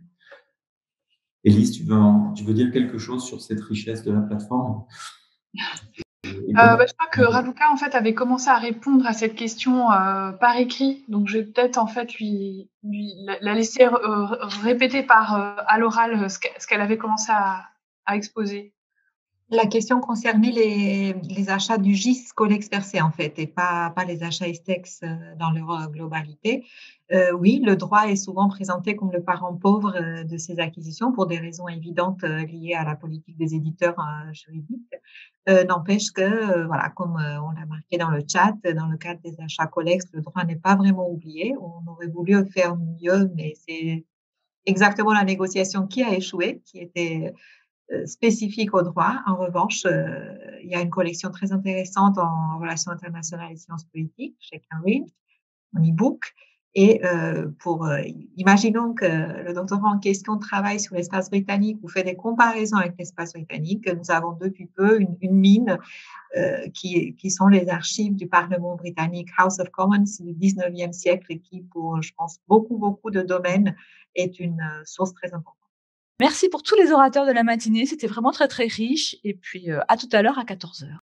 Élise, tu veux, en, tu veux dire quelque chose sur cette richesse de la plateforme? Euh, bah, je crois que Raluca en fait avait commencé à répondre à cette question euh, par écrit, donc je vais peut-être en fait lui, lui la, la laisser euh, répéter par euh, à l'oral ce qu'elle avait commencé à, à exposer. La question concernait les, les achats du G I S Colexpercé, en fait, et pas, pas les achats ISTEX dans leur globalité. Euh, oui, le droit est souvent présenté comme le parent pauvre de ces acquisitions pour des raisons évidentes liées à la politique des éditeurs euh, juridiques. Euh, n'empêche que, euh, voilà, comme euh, on l'a marqué dans le chat, dans le cadre des achats Colex, le droit n'est pas vraiment oublié. On aurait voulu faire mieux, mais c'est exactement la négociation qui a échoué, qui était spécifique au droit. En revanche, euh, il y a une collection très intéressante en relations internationales et sciences politiques chez Cambridge, en e-book. Et euh, pour, euh, imaginons que le doctorant en question travaille sur l'espace britannique ou fait des comparaisons avec l'espace britannique. Nous avons depuis peu une, une mine euh, qui, qui sont les archives du Parlement britannique, House of Commons du dix-neuvième siècle, et qui, pour, je pense, beaucoup, beaucoup de domaines, est une source très importante. Merci pour tous les orateurs de la matinée, c'était vraiment très très riche et puis euh, à tout à l'heure à quatorze heures.